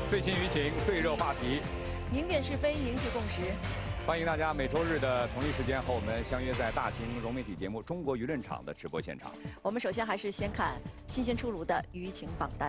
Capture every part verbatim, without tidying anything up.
最新舆情、最热话题， 明辨是非，凝聚共识。 欢迎大家每周日的同一时间和我们相约在大型融媒体节目《中国舆论场》的直播现场。 我们首先还是先看新鲜出炉的舆情榜单。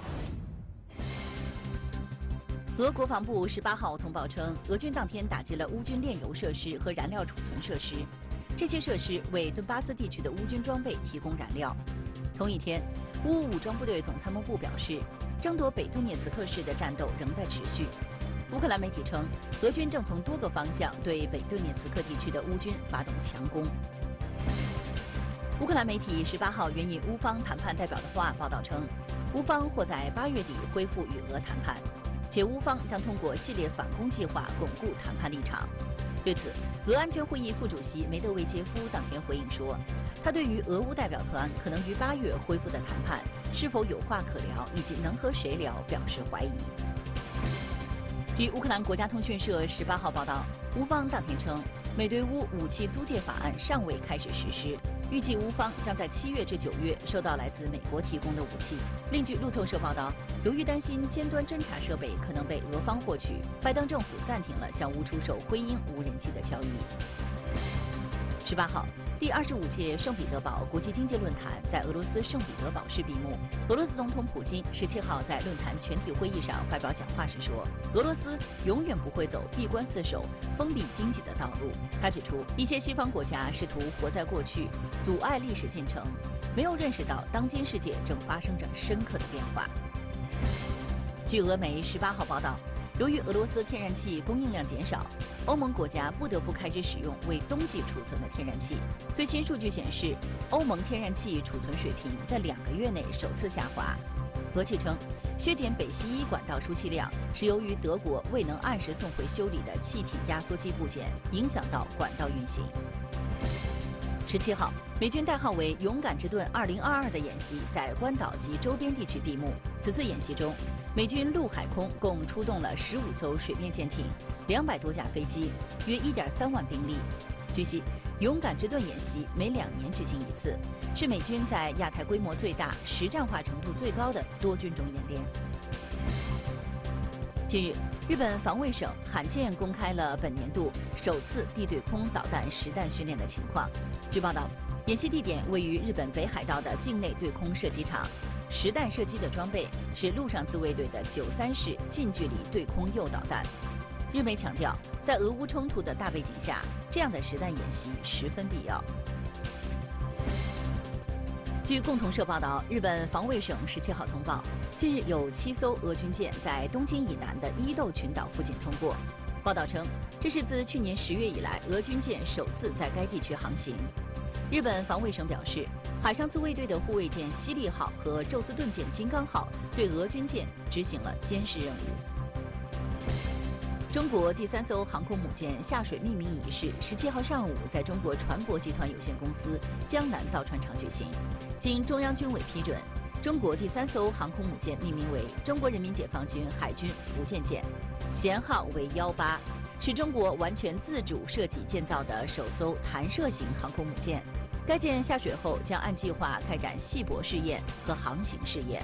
俄国防部十八号通报称，俄军当天打击了乌军炼油设施和燃料储存设施，这些设施为顿巴斯地区的乌军装备提供燃料。同一天，乌武装部队总参谋部表示，争夺北顿涅茨克市的战斗仍在持续。乌克兰媒体称，俄军正从多个方向对北顿涅茨克地区的乌军发动强攻。乌克兰媒体十八号援引乌方谈判代表的话报道称，乌方或在八月底恢复与俄谈判，且乌方将通过系列反攻计划巩固谈判立场。对此，俄安全会议副主席梅德韦杰夫当天回应说，他对于俄乌代表团可能于八月恢复的谈判是否有话可聊，以及能和谁聊表示怀疑。据乌克兰国家通讯社十八号报道，乌方当天称，美对乌武器租借法案尚未开始实施，预计乌方将在七月至九月收到来自美国提供的武器。另据路透社报道，由于担心尖端侦察设备可能被俄方获取，拜登政府暂停了向乌出售灰鹰无人机的交易。十八号，第二十五届圣彼得堡国际经济论坛在俄罗斯圣彼得堡市闭幕。俄罗斯总统普京十七号在论坛全体会议上发表讲话时说，俄罗斯永远不会走闭关自守、封闭经济的道路。他指出，一些西方国家试图活在过去，阻碍历史进程，没有认识到当今世界正发生着深刻的变化。据俄媒十八号报道，由于俄罗斯天然气供应量减少，欧盟国家不得不开始使用为冬季储存的天然气。最新数据显示，欧盟天然气储存水平在两个月内首次下滑。俄气称，削减北溪一管道输气量是由于德国未能按时送回修理的气体压缩机部件，影响到管道运行。十七号，美军代号为“勇敢之盾二零二二”的演习在关岛及周边地区闭幕。此次演习中，美军陆海空共出动了十五艘水面舰艇、两百多架飞机，约一点三万兵力。据悉，勇敢之盾演习每两年举行一次，是美军在亚太规模最大、实战化程度最高的多军种演练。近日，日本防卫省罕见公开了本年度首次地对空导弹实弹训练的情况。据报道，演习地点位于日本北海道的境内对空射击场，实弹射击的装备是陆上自卫队的九三式近距离对空诱导弹。日媒强调，在俄乌冲突的大背景下，这样的实弹演习十分必要。据共同社报道，日本防卫省十七号通报，近日有七艘俄军舰在东京以南的伊豆群岛附近通过。报道称，这是自去年十月以来俄军舰首次在该地区航行。日本防卫省表示，海上自卫队的护卫舰西利号和宙斯盾舰金刚号对俄军舰执行了监视任务。中国第三艘航空母舰下水命名仪式十七号上午在中国船舶集团有限公司江南造船厂举行，经中央军委批准，中国第三艘航空母舰命名为中国人民解放军海军福建舰，舷号为幺八，是中国完全自主设计建造的首艘弹射型航空母舰。该舰下水后将按计划开展细泊试验和航行试验。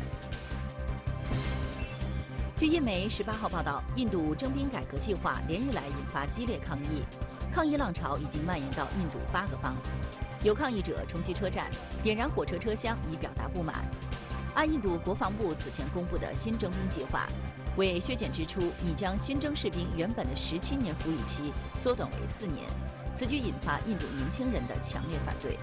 据印媒十八号报道，印度征兵改革计划连日来引发激烈抗议，抗议浪潮已经蔓延到印度八个邦。有抗议者冲击车站，点燃火车车厢以表达不满。按印度国防部此前公布的新征兵计划，为削减支出，拟将新征士兵原本的十七年服役期缩短为四年。此举引发印度年轻人的强烈反对。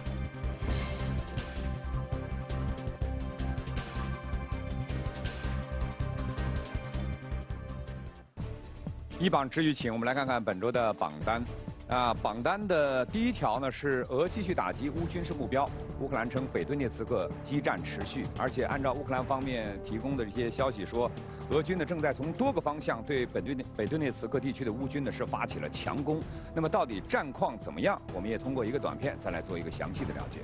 一榜之余，请我们来看看本周的榜单。啊，榜单的第一条呢是俄继续打击乌军事目标。乌克兰称北顿涅茨克激战持续，而且按照乌克兰方面提供的这些消息说，俄军呢正在从多个方向对本顿北顿涅茨克地区的乌军呢是发起了强攻。那么到底战况怎么样？我们也通过一个短片再来做一个详细的了解。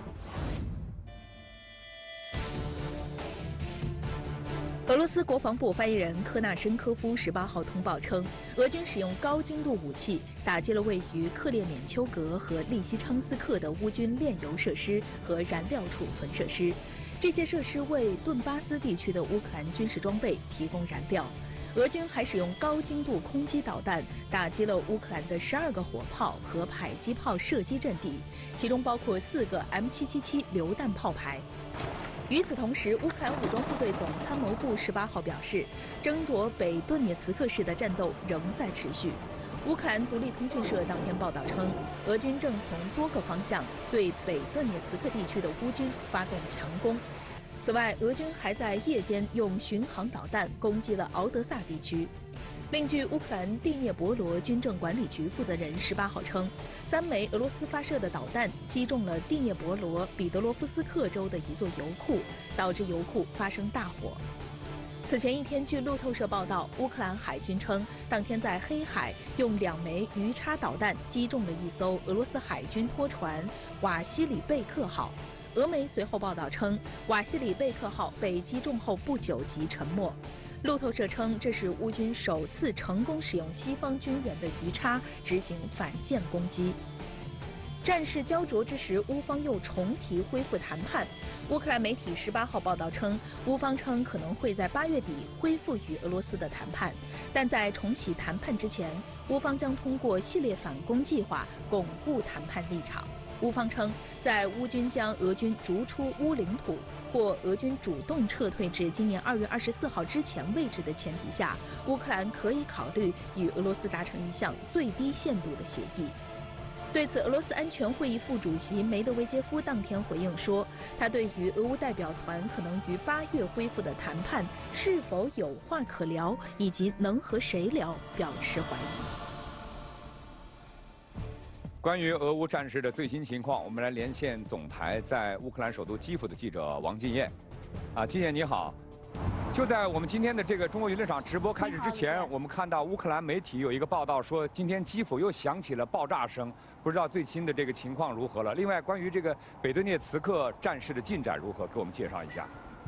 俄罗斯国防部发言人科纳申科夫十八号通报称，俄军使用高精度武器打击了位于克列缅丘格和利西昌斯克的乌军炼油设施和燃料储存设施。这些设施为顿巴斯地区的乌克兰军事装备提供燃料。 俄军还使用高精度空击导弹打击了乌克兰的十二个火炮和迫击炮射击阵地，其中包括四个 M 七七七榴弹炮排。与此同时，乌克兰武装部队总参谋部十八号表示，争夺北顿涅茨克市的战斗仍在持续。乌克兰独立通讯社当天报道称，俄军正从多个方向对北顿涅茨克地区的乌军发动强攻。此外，俄军还在夜间用巡航导弹攻击了敖德萨地区。另据乌克兰第聂伯罗军政管理局负责人十八号称，三枚俄罗斯发射的导弹击中了第聂伯罗彼得罗夫斯克州的一座油库，导致油库发生大火。此前一天，据路透社报道，乌克兰海军称，当天在黑海用两枚鱼叉导弹击中了一艘俄罗斯海军拖船“瓦西里贝克号”。俄媒随后报道称，瓦西里贝克号被击中后不久即沉没。路透社称，这是乌军首次成功使用西方军援的鱼叉执行反舰攻击。战事焦灼之时，乌方又重提恢复谈判。乌克兰媒体十八号报道称，乌方称可能会在八月底恢复与俄罗斯的谈判，但在重启谈判之前，乌方将通过系列反攻计划巩固谈判立场。乌方称，在乌军将俄军逐出乌领土或俄军主动撤退至今年二月二十四号之前位置的前提下，乌克兰可以考虑与俄罗斯达成一项最低限度的协议。对此，俄罗斯安全会议副主席梅德韦杰夫当天回应说，他对于俄乌代表团可能于八月恢复的谈判是否有话可聊，以及能和谁聊，表示怀疑。 关于俄乌战事的最新情况，我们来连线总台在乌克兰首都基辅的记者王金燕。啊，金燕你好。就在我们今天的这个中国娱乐场直播开始之前，我们看到乌克兰媒体有一个报道说，今天基辅又响起了爆炸声，不知道最新的这个情况如何了。另外，关于这个北顿涅茨克战事的进展如何，给我们介绍一下。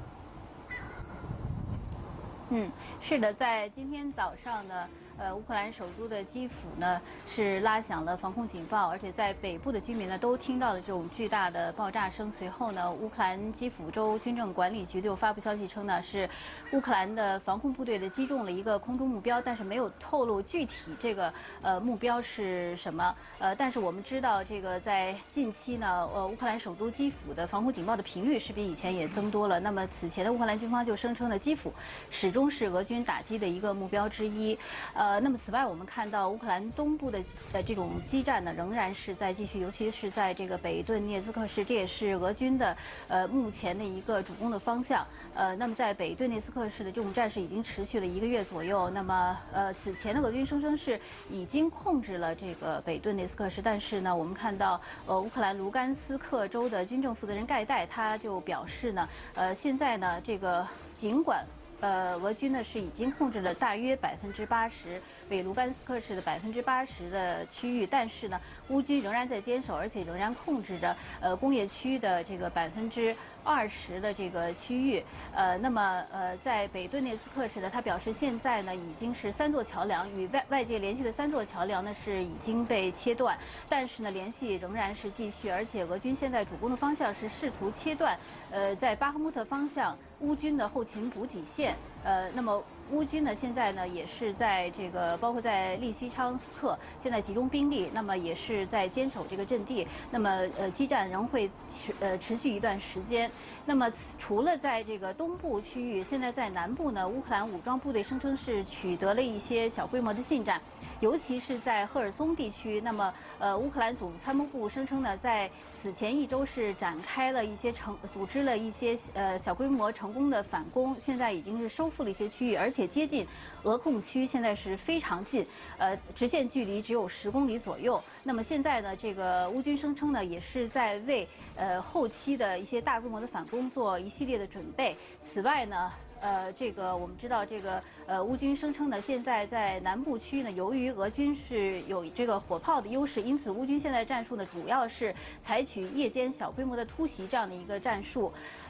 嗯，是的，在今天早上呢。呃，乌克兰首都的基辅呢是拉响了防空警报，而且在北部的居民呢都听到了这种巨大的爆炸声。随后呢，乌克兰基辅州军政管理局就发布消息称呢，是乌克兰的防空部队的击中了一个空中目标，但是没有透露具体这个呃目标是什么。呃，但是我们知道，这个在近期呢，呃，乌克兰首都基辅的防空警报的频率是比以前也增多了。那么此前的乌克兰军方就声称呢，基辅始终是俄军打击的一个目标之一。呃。呃，那么此外，我们看到乌克兰东部的呃这种激战呢，仍然是在继续，尤其是在这个北顿涅茨克市，这也是俄军的呃目前的一个主攻的方向。呃，那么在北顿涅茨克市的这种战事已经持续了一个月左右。那么呃，此前的俄军声称是已经控制了这个北顿涅茨克市，但是呢，我们看到呃乌克兰卢甘斯克州的军政负责人盖代他就表示呢，呃，现在呢这个尽管。呃，俄军呢是已经控制了大约百分之八十北卢甘斯克市的百分之八十的区域，但是呢，乌军仍然在坚守，而且仍然控制着呃工业区的这个百分之二十的这个区域。呃，那么呃，在北顿涅茨克市呢，他表示现在呢已经是三座桥梁与外外界联系的三座桥梁呢是已经被切断，但是呢联系仍然是继续，而且俄军现在主攻的方向是试图切断呃在巴赫穆特方向乌军的后勤补给线。呃，那么乌军呢，现在呢也是在这个，包括在利西昌斯克，现在集中兵力，那么也是在坚守这个阵地。那么呃，激战仍会持呃持续一段时间。那么除了在这个东部区域，现在在南部呢，乌克兰武装部队声称是取得了一些小规模的进展，尤其是在赫尔松地区。那么呃，乌克兰总参谋部声称呢，在此前一周是展开了一些成组织了一些呃小规模成功的反攻，现在已经是收复了一些区域，而且接近俄控区，现在是非常近，呃，直线距离只有十公里左右。那么现在呢，这个乌军声称呢，也是在为呃后期的一些大规模的反攻做一系列的准备。此外呢。呃，这个我们知道，这个呃，乌军声称呢，现在在南部区域呢，由于俄军是有这个火炮的优势，因此乌军现在战术呢，主要是采取夜间小规模的突袭这样的一个战术。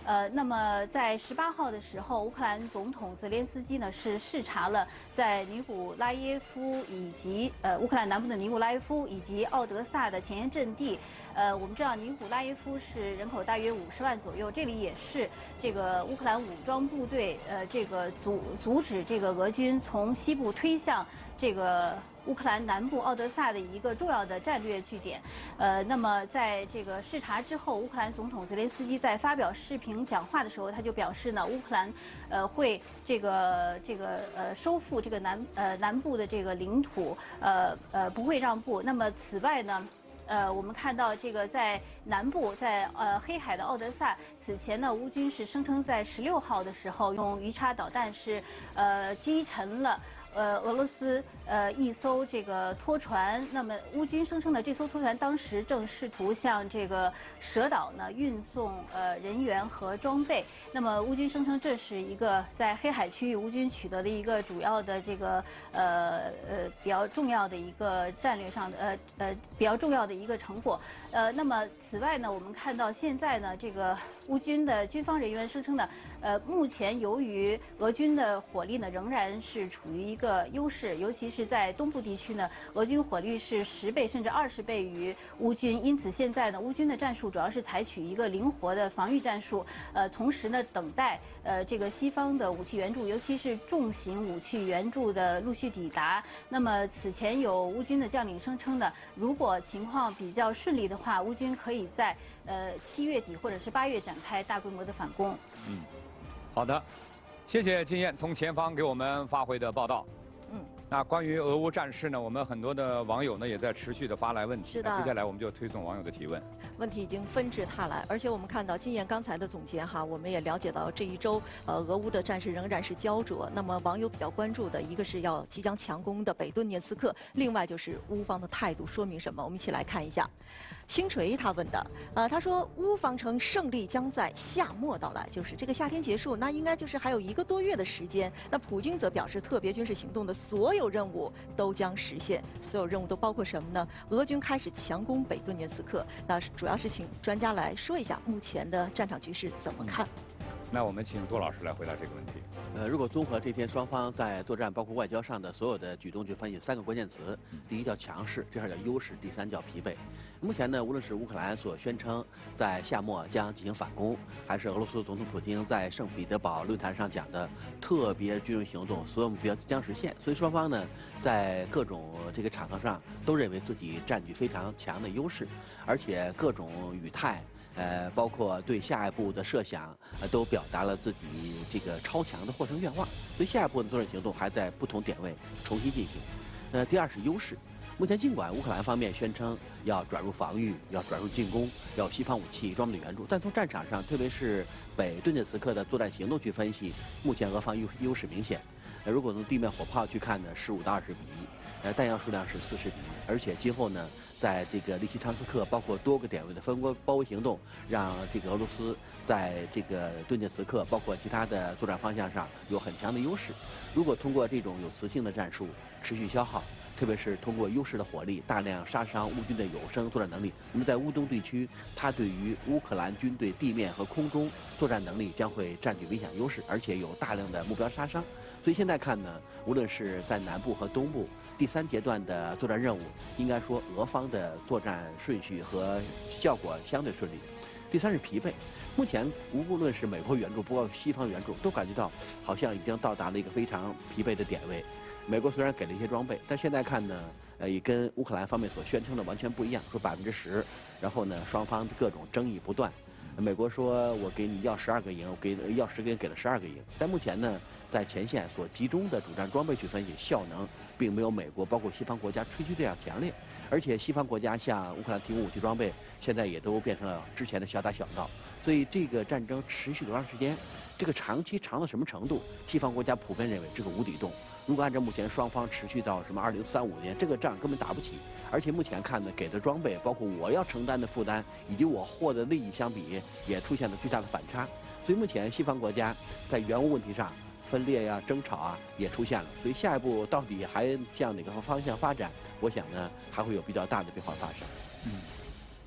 呃，那么在十八号的时候，乌克兰总统泽连斯基呢是视察了在尼古拉耶夫以及呃乌克兰南部的尼古拉耶夫以及奥德萨的前沿阵地。呃，我们知道尼古拉耶夫是人口大约五十万左右，这里也是这个乌克兰武装部队呃这个阻阻止这个俄军从西部推向这个乌克兰南部奥德萨的一个重要的战略据点。呃，那么在这个视察之后，乌克兰总统泽连斯基在发表视频讲话的时候，他就表示呢，乌克兰呃会这个这个呃收复这个南呃南部的这个领土，呃呃不会让步。那么此外呢？呃，我们看到这个在南部，在呃黑海的奥德萨，此前呢，乌军是声称在十六号的时候用鱼叉导弹是呃击沉了。呃，俄罗斯呃一艘这个拖船，那么乌军声称的这艘拖船当时正试图向这个蛇岛呢运送呃人员和装备。那么乌军声称这是一个在黑海区域乌军取得的一个主要的这个呃呃比较重要的一个战略上的呃呃比较重要的一个成果。呃，那么此外呢，我们看到现在呢，这个乌军的军方人员声称呢，呃，目前由于俄军的火力呢仍然是处于一个优势，尤其是在东部地区呢，俄军火力是十倍甚至二十倍于乌军，因此现在呢，乌军的战术主要是采取一个灵活的防御战术，呃，同时呢，等待呃这个西方的武器援助，尤其是重型武器援助的陆续抵达。那么此前有乌军的将领声称呢，如果情况比较顺利的话，乌军可以在呃七月底或者是八月展开大规模的反攻。 嗯，好的，谢谢金燕从前方给我们发回的报道。 嗯， 那关于俄乌战事呢，我们很多的网友呢也在持续的发来问题。 是的。 那接下来我们就推送网友的提问。 问题已经纷至沓来，而且我们看到金燕刚才的总结哈，我们也了解到这一周呃俄乌的战事仍然是焦灼。那么网友比较关注的一个是要即将强攻的北顿涅茨克，另外就是乌方的态度说明什么？我们一起来看一下。星锤他问的，呃，他说乌方称胜利将在夏末到来，就是这个夏天结束，那应该就是还有一个多月的时间。那普京则表示，特别军事行动的所有任务都将实现，所有任务都包括什么呢？俄军开始强攻北顿涅茨克，那主要是请专家来说一下目前的战场局势怎么看。 那我们请杜老师来回答这个问题。 呃，如果综合这天双方在作战，包括外交上的所有的举动去分析三个关键词，第一叫强势，第二叫优势，第三叫疲惫。目前呢，无论是乌克兰所宣称在夏末将进行反攻，还是俄罗斯总统普京在圣彼得堡论坛上讲的特别军事行动，所有目标即将实现。所以双方呢，在各种这个场合上都认为自己占据非常强的优势，而且各种语态。呃，包括对下一步的设想，呃，都表达了自己这个超强的获胜愿望。所以下一步的作战行动还在不同点位重新进行。那第二是优势。目前尽管乌克兰方面宣称要转入防御、要转入进攻、要西方武器装备的援助，但从战场上，特别是北顿涅茨克的作战行动去分析，目前俄方优优势明显。呃，如果从地面火炮去看呢，十五到二十比一，呃，弹药数量是四十比一，而且今后呢。在这个利西昌斯克，包括多个点位的分割包围行动，让这个俄罗斯在这个顿涅茨克，包括其他的作战方向上有很强的优势。如果通过这种有磁性的战术持续消耗，特别是通过优势的火力大量杀伤乌军的有生作战能力，那么在乌东地区，它对于乌克兰军队地面和空中作战能力将会占据明显优势，而且有大量的目标杀伤。所以现在看呢，无论是在南部和东部。第三阶段的作战任务，应该说俄方的作战顺序和效果相对顺利。第三是疲惫，目前无论是美国援助，包括西方援助，都感觉到好像已经到达了一个非常疲惫的点位。美国虽然给了一些装备，但现在看呢，呃，也跟乌克兰方面所宣称的完全不一样，说百分之十，然后呢，双方各种争议不断。美国说我给你要十二个营，我给要十个营，给了十二个营。但目前呢，在前线所集中的主战装备去分析，效能并没有美国包括西方国家吹嘘这样强烈。而且西方国家向乌克兰提供武器装备，现在也都变成了之前的小打小闹。所以这个战争持续多长时间，这个长期长到什么程度，西方国家普遍认为这个无底洞。如果按照目前双方持续到什么二零三五年，这个仗根本打不起。而且目前看呢，给的装备，包括我要承担的负担，以及我获得利益相比，也出现了巨大的反差。所以目前西方国家在援乌问题上分裂呀、争吵啊也出现了。所以下一步到底还向哪个方向发展，我想呢还会有比较大的变化发生。 嗯。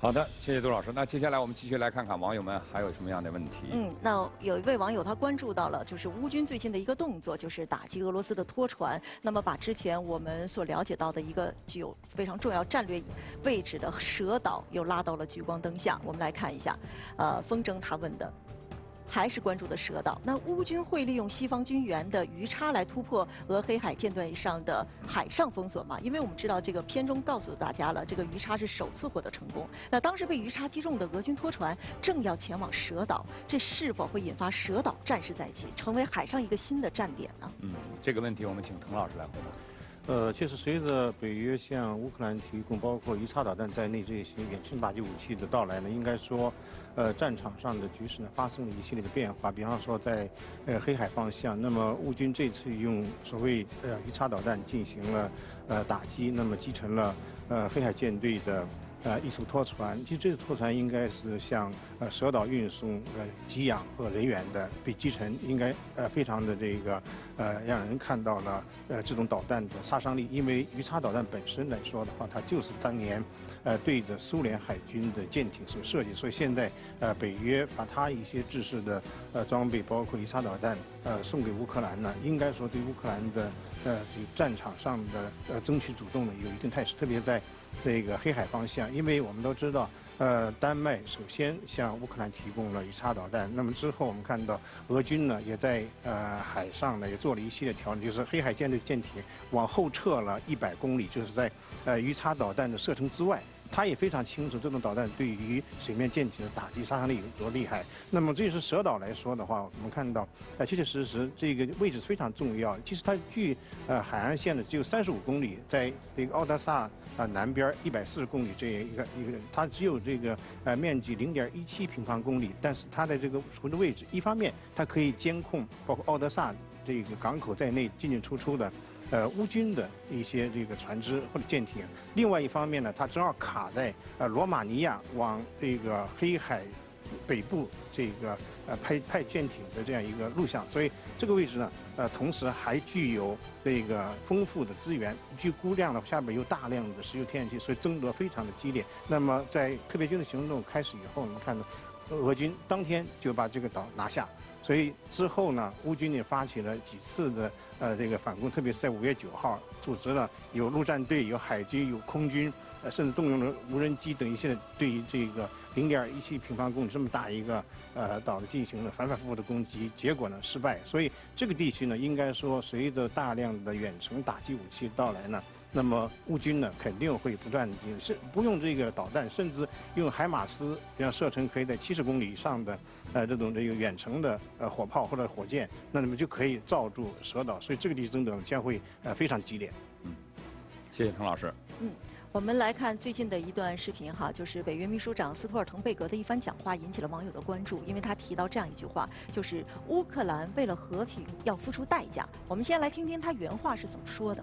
好的，谢谢杜老师。那接下来我们继续来看看网友们还有什么样的问题。 嗯，那有一位网友他关注到了，就是乌军最近的一个动作，就是打击俄罗斯的拖船，那么把之前我们所了解到的一个具有非常重要战略位置的蛇岛又拉到了聚光灯下。我们来看一下，呃，风筝他问的。还是关注的蛇岛，那乌军会利用西方军援的鱼叉来突破俄黑海舰队上的海上封锁吗？因为我们知道这个片中告诉大家了，这个鱼叉是首次获得成功。那当时被鱼叉击中的俄军拖船正要前往蛇岛，这是否会引发蛇岛战事再起，成为海上一个新的站点呢？ 嗯，这个问题我们请滕老师来回答。 呃，确实，随着北约向乌克兰提供包括鱼叉导弹在内这些远程打击武器的到来呢，应该说，呃，战场上的局势呢发生了一系列的变化。比方说在呃黑海方向，那么乌军这次用所谓呃鱼叉导弹进行了呃打击，那么击沉了呃黑海舰队的。呃，一艘拖船，其实这艘拖船应该是向呃蛇岛运送呃给养和人员的，被击沉，应该呃非常的这个呃让人看到了呃这种导弹的杀伤力，因为鱼叉导弹本身来说的话，它就是当年呃对着苏联海军的舰艇所设计，所以现在呃北约把它一些制式的呃装备，包括鱼叉导弹呃送给乌克兰呢，应该说对乌克兰的呃这个战场上的呃争取主动呢有一定态势，特别在这个黑海方向，因为我们都知道，呃，丹麦首先向乌克兰提供了鱼叉导弹，那么之后我们看到俄军呢也在呃海上呢也做了一系列调整，就是黑海舰队舰艇往后撤了一百公里，就是在呃鱼叉导弹的射程之外。他也非常清楚这种导弹对于水面舰艇的打击杀伤力有多厉害。那么这是蛇岛来说的话，我们看到，呃，确确实实这个位置是非常重要。其实它距呃海岸线呢只有三十五公里，在这个奥德萨啊南边一百四十公里这一个一个，它只有这个呃面积零点一七平方公里，但是它的这个处的位置，一方面它可以监控包括奥德萨这个港口在内进进出出的。呃，乌军的一些这个船只或者舰艇，另外一方面呢，它正好卡在呃罗马尼亚往这个黑海北部这个呃派派舰艇的这样一个路向，所以这个位置呢，呃，同时还具有这个丰富的资源，据估量呢，下面有大量的石油天然气，所以争夺非常的激烈。那么在特别军事行动开始以后，我们看到俄军当天就把这个岛拿下。所以之后呢，乌军也发起了几次的呃这个反攻，特别是在五月九号，组织了有陆战队、有海军、有空军，呃，甚至动用了无人机等一些对于这个零点一七平方公里这么大一个呃岛的进行了反反复复的攻击，结果呢失败。所以这个地区呢，应该说随着大量的远程打击武器到来呢。那么乌军呢肯定会不断的，是不用这个导弹，甚至用海马斯这样射程可以在七十公里以上的呃这种这个远程的呃火炮或者火箭，那你们就可以罩住蛇岛，所以这个地区争夺将会呃非常激烈。 嗯，谢谢滕老师。 嗯。我们来看最近的一段视频哈，就是北约秘书长斯托尔滕贝格的一番讲话引起了网友的关注，因为他提到这样一句话，就是乌克兰为了和平要付出代价。我们先来听听他原话是怎么说的。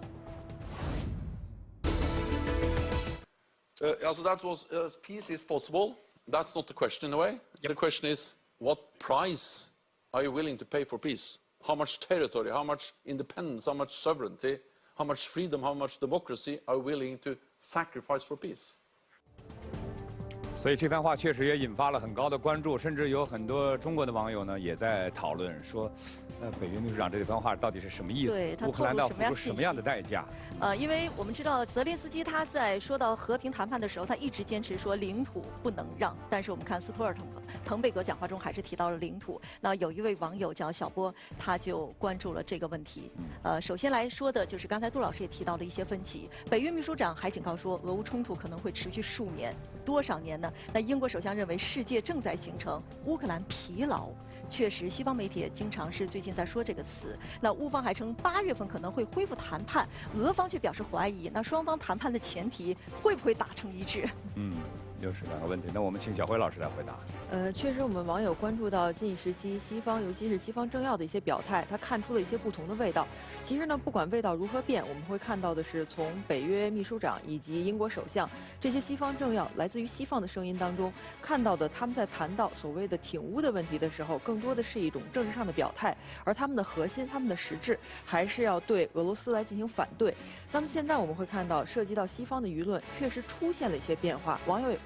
Uh, also that was uh, peace is possible. That's not the question in a way. Yep. The question is, what price are you willing to pay for peace? How much territory, how much independence, how much sovereignty, how much freedom, how much democracy are you willing to sacrifice for peace? 所以这番话确实也引发了很高的关注，甚至有很多中国的网友呢也在讨论说，呃，北约秘书长这番话到底是什么意思？ 对，他乌克兰要付出什么样的代价？ 呃，因为我们知道泽连斯基他在说到和平谈判的时候，他一直坚持说领土不能让，但是我们看斯托尔滕滕贝格讲话中还是提到了领土。那有一位网友叫小波，他就关注了这个问题。呃，首先来说的就是刚才杜老师也提到了一些分歧，北约秘书长还警告说，俄乌冲突可能会持续数年，多少年呢？那英国首相认为世界正在形成乌克兰疲劳。确实，西方媒体也经常是最近在说这个词。那乌方还称八月份可能会恢复谈判，俄方却表示怀疑。那双方谈判的前提会不会达成一致？ 嗯，又是两个问题。那我们请小辉老师来回答。 呃，确实，我们网友关注到近时期西方，尤其是西方政要的一些表态，他看出了一些不同的味道。其实呢，不管味道如何变，我们会看到的是，从北约秘书长以及英国首相这些西方政要来自于西方的声音当中，看到的他们在谈到所谓的挺乌的问题的时候，更多的是一种政治上的表态，而他们的核心、他们的实质还是要对俄罗斯来进行反对。那么现在我们会看到，涉及到西方的舆论确实出现了一些变化，网友也关。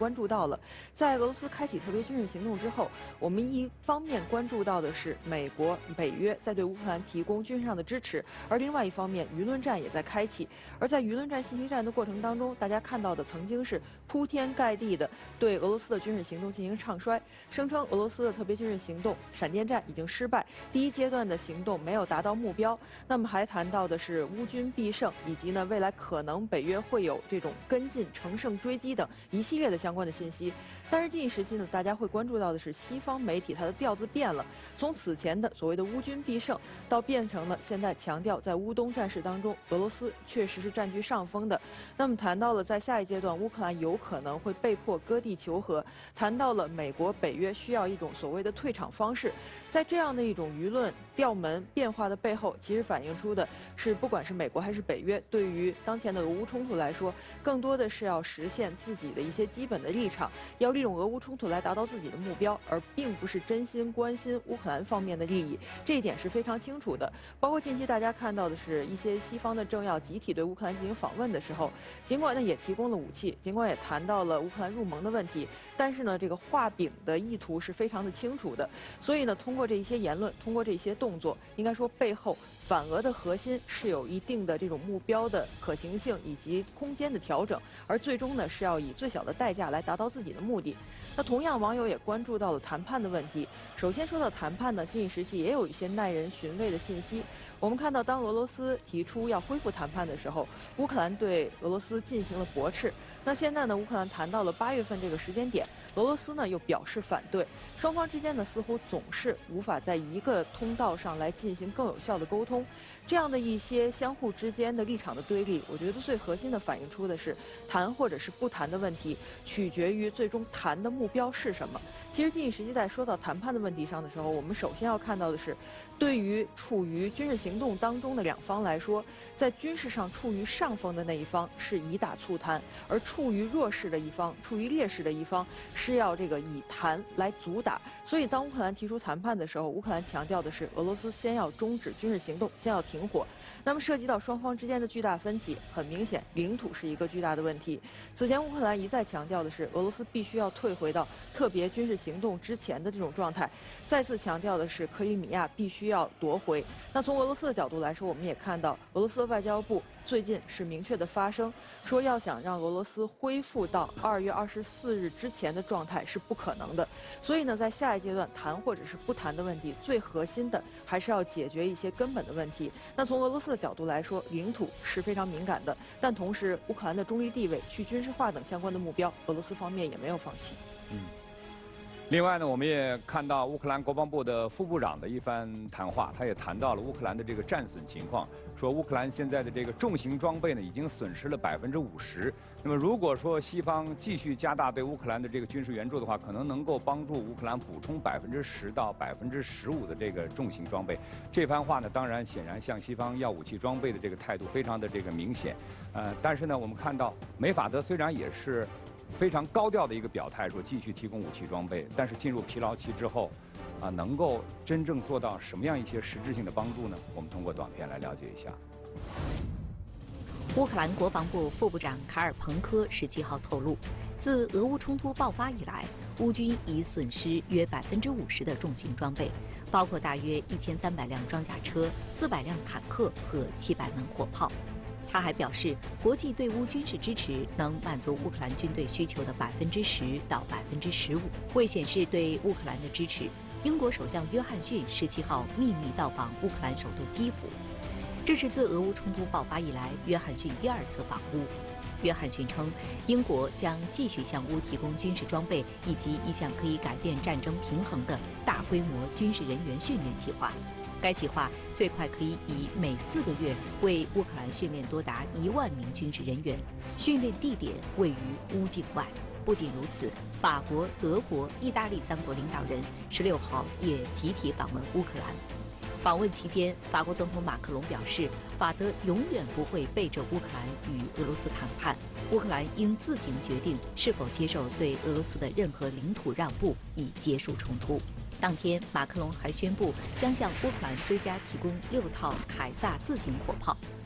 关注到了，在俄罗斯开启特别军事行动之后，我们一方面关注到的是美国、北约在对乌克兰提供军事上的支持，而另外一方面，舆论战也在开启。而在舆论战、信息战的过程当中，大家看到的曾经是铺天盖地的对俄罗斯的军事行动进行唱衰，声称俄罗斯的特别军事行动闪电战已经失败，第一阶段的行动没有达到目标。那么还谈到的是乌军必胜，以及呢未来可能北约会有这种跟进、乘胜追击等一系列的相关的信息。但是近一时期呢，大家会关注到的是西方媒体它的调子变了，从此前的所谓的乌军必胜，到变成了现在强调在乌东战事当中，俄罗斯确实是占据上风的。那么谈到了在下一阶段，乌克兰有可能会被迫割地求和，谈到了美国、北约需要一种所谓的退场方式。在这样的一种舆论调门变化的背后，其实反映出的是，不管是美国还是北约，对于当前的俄乌冲突来说，更多的是要实现自己的一些基本的立场，要利用俄乌冲突来达到自己的目标，而并不是真心关心乌克兰方面的利益。这一点是非常清楚的。包括近期大家看到的是一些西方的政要集体对乌克兰进行访问的时候，尽管呢也提供了武器，尽管也谈到了乌克兰入盟的问题，但是呢这个画饼的意图是非常的清楚的。所以呢，通过这一些言论，通过这些动作，应该说背后反俄的核心是有一定的这种目标的可行性以及空间的调整，而最终呢是要以最小的代价来达到自己的目的。那同样，网友也关注到了谈判的问题。首先说到谈判呢，近一时期也有一些耐人寻味的信息。我们看到，当俄罗斯提出要恢复谈判的时候，乌克兰对俄罗斯进行了驳斥。那现在呢，乌克兰谈到了八月份这个时间点，俄罗斯呢又表示反对，双方之间呢似乎总是无法在一个通道上来进行更有效的沟通。这样的一些相互之间的立场的对立，我觉得最核心的反映出的是谈或者是不谈的问题，取决于最终谈的目标是什么。其实近一时期在说到谈判的问题上的时候，我们首先要看到的是，对于处于军事行动当中的两方来说，在军事上处于上风的那一方是以打促谈，而处于弱势的一方、处于劣势的一方是要这个以谈来阻打。所以当乌克兰提出谈判的时候，乌克兰强调的是俄罗斯先要终止军事行动，先要停火。那么涉及到双方之间的巨大分歧，很明显领土是一个巨大的问题。此前乌克兰一再强调的是，俄罗斯必须要退回到特别军事行动之前的这种状态，再次强调的是克里米亚必须要夺回。那从俄罗斯的角度来说，我们也看到俄罗斯外交部最近是明确的发声，说要想让俄罗斯恢复到二月二十四日之前的状态是不可能的。所以呢，在下一阶段谈或者是不谈的问题，最核心的还是要解决一些根本的问题。那从俄罗斯的角度来说，领土是非常敏感的，但同时乌克兰的中立地位、去军事化等相关的目标，俄罗斯方面也没有放弃。 嗯。另外呢，我们也看到乌克兰国防部的副部长的一番谈话，他也谈到了乌克兰的这个战损情况，说乌克兰现在的这个重型装备呢已经损失了百分之五十。那么如果说西方继续加大对乌克兰的这个军事援助的话，可能能够帮助乌克兰补充百分之十到百分之十五的这个重型装备。这番话呢，当然显然向西方要武器装备的这个态度非常的这个明显。呃，但是呢，我们看到梅法德虽然也是非常高调的一个表态，说继续提供武器装备，但是进入疲劳期之后，啊，能够真正做到什么样一些实质性的帮助呢？我们通过短片来了解一下。 乌克兰国防部副部长卡尔彭科十七号透露，自俄乌冲突爆发以来，乌军已损失约百分之五十的重型装备，包括大约一千三百辆装甲车、四百辆坦克和七百门火炮。他还表示，国际对乌军事支持能满足乌克兰军队需求的百分之十到百分之十五。为显示对乌克兰的支持，英国首相约翰逊十七号秘密到访乌克兰首都基辅，这是自俄乌冲突爆发以来约翰逊第二次访乌。约翰逊称，英国将继续向乌提供军事装备以及一项可以改变战争平衡的大规模军事人员训练计划。该计划最快可以以每四个月为乌克兰训练多达一万名军事人员，训练地点位于乌境外。不仅如此，法国、德国、意大利三国领导人十六号也集体访问乌克兰。访问期间，法国总统马克龙表示，法德永远不会背着乌克兰与俄罗斯谈判，乌克兰应自行决定是否接受对俄罗斯的任何领土让步，以结束冲突。当天，马克龙还宣布将向乌克兰追加提供六套凯撒自行火炮。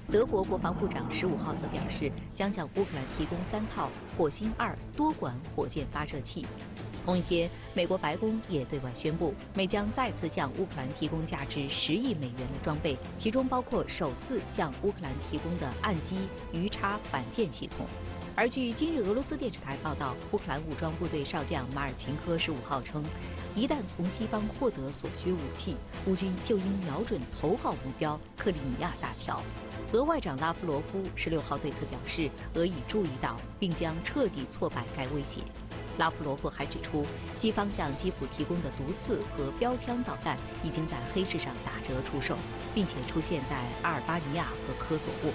德国国防部长十五号则表示，将向乌克兰提供三套火星二多管火箭发射器。同一天，美国白宫也对外宣布，美将再次向乌克兰提供价值十亿美元的装备，其中包括首次向乌克兰提供的岸基鱼叉反舰系统。而据今日俄罗斯电视台报道，乌克兰武装部队少将马尔琴科十五号称，一旦从西方获得所需武器，乌军就应瞄准头号目标克里米亚大桥。俄外长拉夫罗夫十六号对此表示，俄已注意到，并将彻底挫败该威胁。拉夫罗夫还指出，西方向基辅提供的毒刺和标枪导弹已经在黑市上打折出售，并且出现在阿尔巴尼亚和科索沃。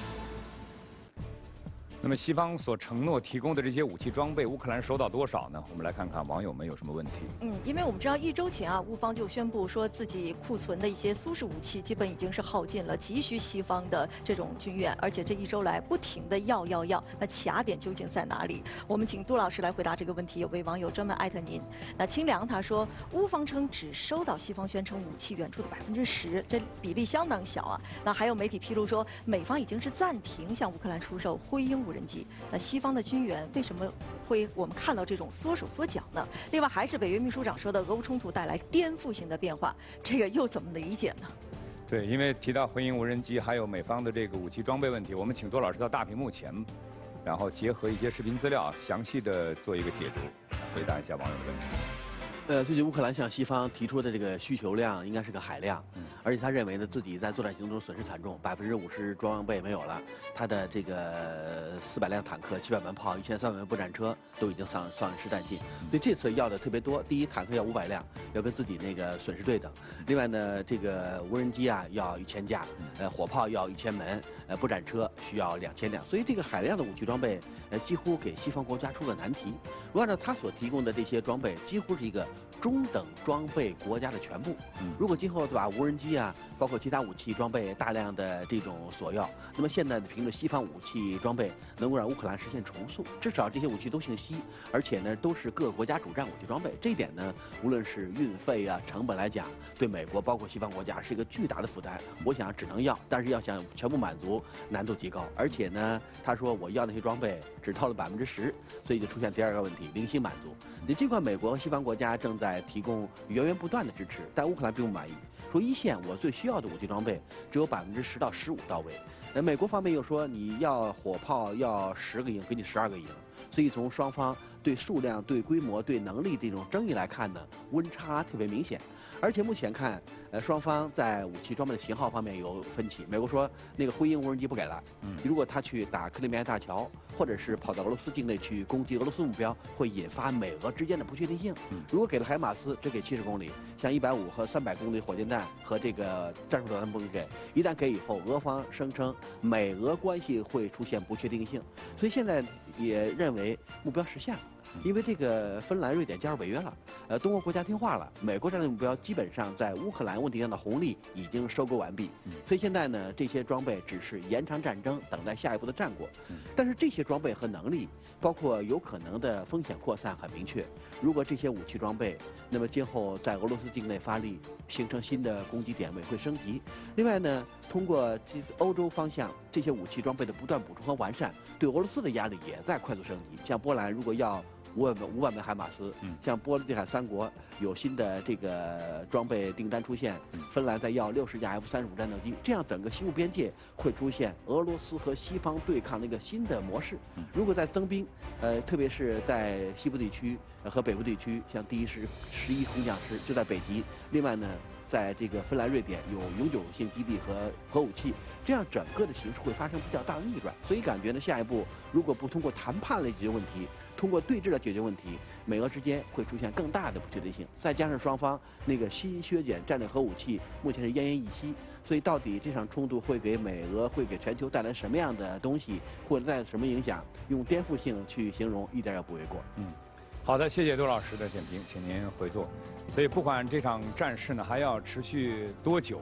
那么，西方所承诺提供的这些武器装备，乌克兰收到多少呢？我们来看看网友们有什么问题。 嗯，因为我们知道一周前啊，乌方就宣布说自己库存的一些苏式武器基本已经是耗尽了，急需西方的这种军援，而且这一周来不停的要要要，那卡点究竟在哪里？我们请杜老师来回答这个问题。有位网友专门艾特您，那清凉他说，乌方称只收到西方宣称武器援助的百分之十，这比例相当小啊。那还有媒体披露说，美方已经是暂停向乌克兰出售辉鹰无人机。那西方的军援为什么会我们看到这种缩手缩脚呢？另外，还是北约秘书长说的，俄乌冲突带来颠覆性的变化，这个又怎么理解呢？ 对，因为提到辉鹰无人机，还有美方的这个武器装备问题，我们请杜老师到大屏幕前，然后结合一些视频资料，详细的做一个解读，回答一下网友的问题。 呃，最近乌克兰向西方提出的这个需求量应该是个海量，嗯、而且他认为呢自己在作战行动中损失惨重，百分之五十装备没有了，他的这个四百辆坦克、七百门炮、一千三百门步战车都已经丧丧失殆尽，所以这次要的特别多。第一，坦克要五百辆，要跟自己那个损失对等；另外呢，这个无人机啊要一千架，呃，火炮要一千门，呃，步战车需要两千辆，所以这个海量的武器装备，呃，几乎给西方国家出了难题。如果按照他所提供的这些装备，几乎是一个中等装备国家的全部。如果今后把无人机啊，包括其他武器装备大量的这种索要，那么现在的凭着西方武器装备能够让乌克兰实现重塑，至少这些武器都姓西，而且呢都是各国家主战武器装备。这一点呢，无论是运费啊、成本来讲，对美国包括西方国家是一个巨大的负担。我想只能要，但是要想全部满足，难度极高。而且呢，他说我要那些装备只掏了百分之十，所以就出现第二个问题，零星满足。你尽管美国和西方国家正在提供源源不断的支持，但乌克兰并不满意，说一线我最需要的武器装备只有百分之十到十五到位。那美国方面又说你要火炮要十个营，给你十二个营，所以从双方对数量、对规模、对能力这种争议来看呢，温差特别明显。而且目前看，呃，双方在武器装备的型号方面有分歧。美国说那个辉鹰无人机不给了，嗯，如果他去打克里米亚大桥，或者是跑到俄罗斯境内去攻击俄罗斯目标，会引发美俄之间的不确定性。嗯，如果给了海马斯，只给七十公里，像一百五和三百公里火箭弹和这个战术导弹不给，一旦给以后，俄方声称美俄关系会出现不确定性，所以现在也认为目标实现了。因为这个芬兰、瑞典加入北约了，呃，东欧国家听话了，美国战略目标基本上在乌克兰问题上的红利已经收割完毕，所以现在呢，这些装备只是延长战争，等待下一步的战果。但是这些装备和能力，包括有可能的风险扩散很明确。如果这些武器装备，那么今后在俄罗斯境内发力，形成新的攻击点位会升级。另外呢，通过欧洲方向这些武器装备的不断补充和完善，对俄罗斯的压力也在快速升级。像波兰如果要五万门五万门海马斯，像波罗的海三国有新的这个装备订单出现，芬兰在要六十架 F 三十五战斗机，这样整个西部边界会出现俄罗斯和西方对抗的一个新的模式。如果在增兵，呃，特别是在西部地区和北部地区，像第一师十一空降师就在北极，另外呢，在这个芬兰、瑞典有永久性基地和核武器，这样整个的形势会发生比较大的逆转。所以感觉呢，下一步如果不通过谈判来解决问题，通过对峙来解决问题，美俄之间会出现更大的不确定性。再加上双方那个新削减战略核武器目前是奄奄一息，所以到底这场冲突会给美俄、会给全球带来什么样的东西，或者带来什么影响，用颠覆性去形容一点也不为过。 嗯。好的，谢谢杜老师的点评，请您回座。所以不管这场战事呢还要持续多久，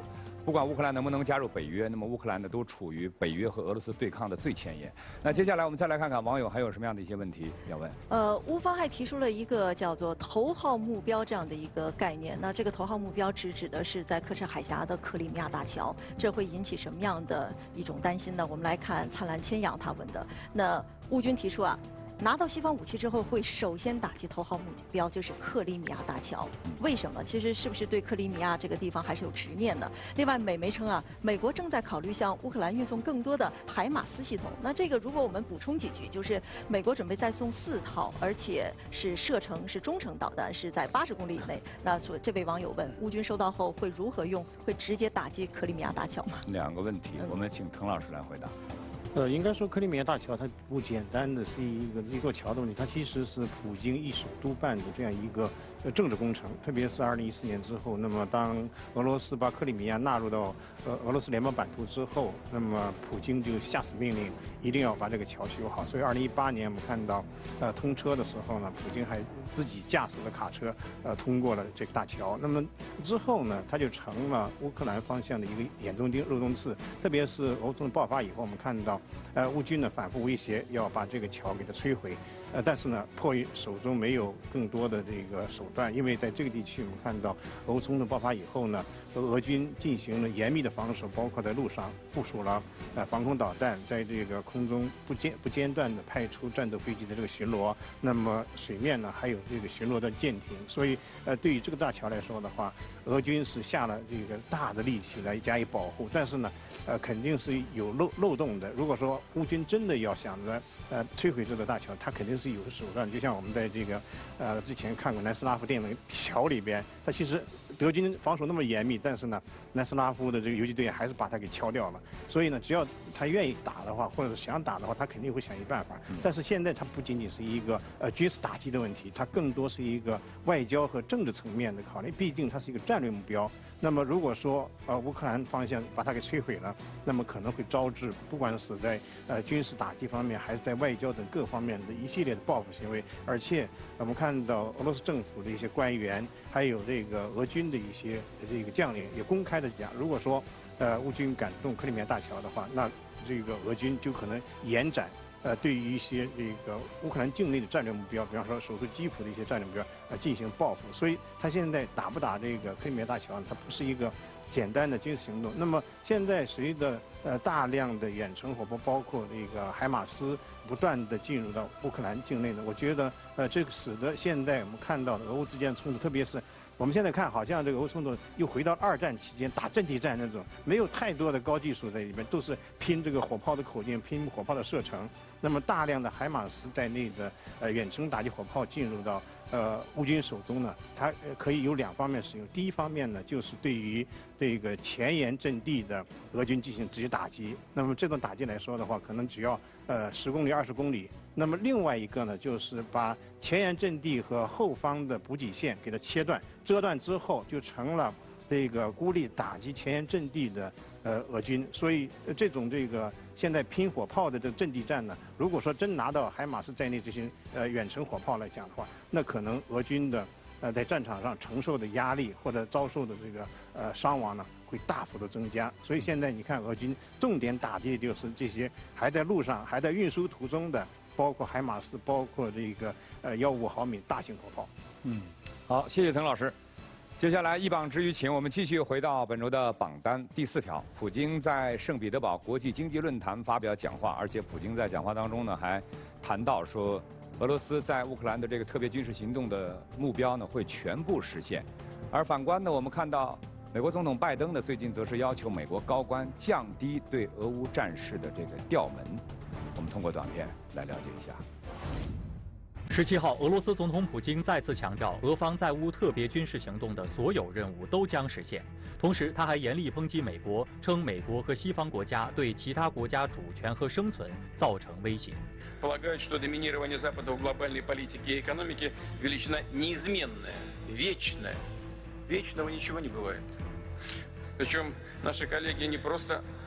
不管乌克兰能不能加入北约，那么乌克兰呢都处于北约和俄罗斯对抗的最前沿。那接下来我们再来看看网友还有什么样的一些问题要问。 呃，乌方还提出了一个叫做头号目标这样的一个概念。那这个头号目标指指的是在刻赤海峡的克里米亚大桥，这会引起什么样的一种担心呢？我们来看灿烂千阳他问的。那乌军提出啊，拿到西方武器之后，会首先打击头号目标，就是克里米亚大桥。为什么？其实是不是对克里米亚这个地方还是有执念的？另外，美媒称啊，美国正在考虑向乌克兰运送更多的海马斯系统。那这个如果我们补充几句，就是美国准备再送四套，而且是射程是中程导弹，是在八十公里以内。那所这位网友问，乌军收到后会如何用？会直接打击克里米亚大桥吗？ 两个问题，我们请滕老师来回答。 呃，应该说克里米亚大桥它不简单的是一个一座桥的问题，它其实是普京一手督办的这样一个呃政治工程。特别是二零一四年之后，那么当俄罗斯把克里米亚纳入到呃俄罗斯联邦版图之后，那么普京就下死命令一定要把这个桥修好。所以二零一八年我们看到呃通车的时候呢，普京还自己驾驶了卡车呃通过了这个大桥。那么之后呢，它就成了乌克兰方向的一个眼中钉、肉中刺。特别是俄乌冲突爆发以后，我们看到。呃，乌军呢反复威胁要把这个桥给它摧毁，呃，但是呢，迫于手中没有更多的这个手段，因为在这个地区我们看到俄乌冲突爆发以后呢，俄军进行了严密的防守，包括在路上部署了呃防空导弹，在这个空中不间不间断的派出战斗飞机的这个巡逻，那么水面呢还有这个巡逻的舰艇，所以呃对于这个大桥来说的话，俄军是下了这个大的力气来加以保护，但是呢，呃肯定是有漏漏洞的。如果说乌军真的要想着呃摧毁这座大桥，它肯定是有手段。就像我们在这个呃之前看过南斯拉夫电影桥里边，它其实德军防守那么严密，但是呢，南斯拉夫的这个游击队还是把它给敲掉了。所以呢，只要他愿意打的话，或者是想打的话，他肯定会想一办法。但是现在它不仅仅是一个呃军事打击的问题，它更多是一个外交和政治层面的考虑。毕竟它是一个战略目标。那么如果说呃乌克兰方向把它给摧毁了，那么可能会招致不管是在呃军事打击方面，还是在外交等各方面的一系列的报复行为。而且我们看到俄罗斯政府的一些官员，还有这个俄军的一些这个将领也公开的讲，如果说呃乌军敢动克里米亚大桥的话，那这个俄军就可能延展。呃，对于一些这个乌克兰境内的战略目标，比方说首都基辅的一些战略目标，呃，进行报复。所以，他现在打不打这个克里米亚大桥，它不是一个简单的军事行动。那么，现在随着呃大量的远程火炮，包括这个海马斯不断的进入到乌克兰境内呢，我觉得呃，这个使得现在我们看到的俄乌之间的冲突，特别是我们现在看，好像这个俄乌冲突又回到二战期间打阵地战那种，没有太多的高技术在里面，都是拼这个火炮的口径，拼火炮的射程。那么大量的海马斯在内的呃远程打击火炮进入到呃乌军手中呢，它可以有两方面使用。第一方面呢，就是对于这个前沿阵地的俄军进行直接打击。那么这种打击来说的话，可能只要呃十公里、二十公里。那么另外一个呢，就是把前沿阵地和后方的补给线给它切断、遮断之后，就成了这个孤立打击前沿阵地的呃俄军。所以这种这个现在拼火炮的这个阵地战呢，如果说真拿到海马斯在内这些呃远程火炮来讲的话，那可能俄军的呃在战场上承受的压力或者遭受的这个呃伤亡呢，会大幅的增加。所以现在你看，俄军重点打击就是这些还在路上、还在运输途中的，包括海马斯，包括这个呃幺五毫米大型火炮。 嗯，好，谢谢滕老师。接下来一榜之于情，我们继续回到本周的榜单第四条。普京在圣彼得堡国际经济论坛发表讲话，而且普京在讲话当中呢还谈到说，俄罗斯在乌克兰的这个特别军事行动的目标呢会全部实现。而反观呢，我们看到美国总统拜登呢最近则是要求美国高官降低对俄乌战事的这个调门。我们通过短片来了解一下。 十七号，俄罗斯总统普京再次强调，俄方在乌特别军事行动的所有任务都将实现。同时，他还严厉抨击美国，称美国和西方国家对其他国家主权和生存造成威胁。 Полагают, что доминирование Запада в глобальной политике и экономике величина неизменная, вечная. Вечного ничего не бывает. Причем наши коллеги не просто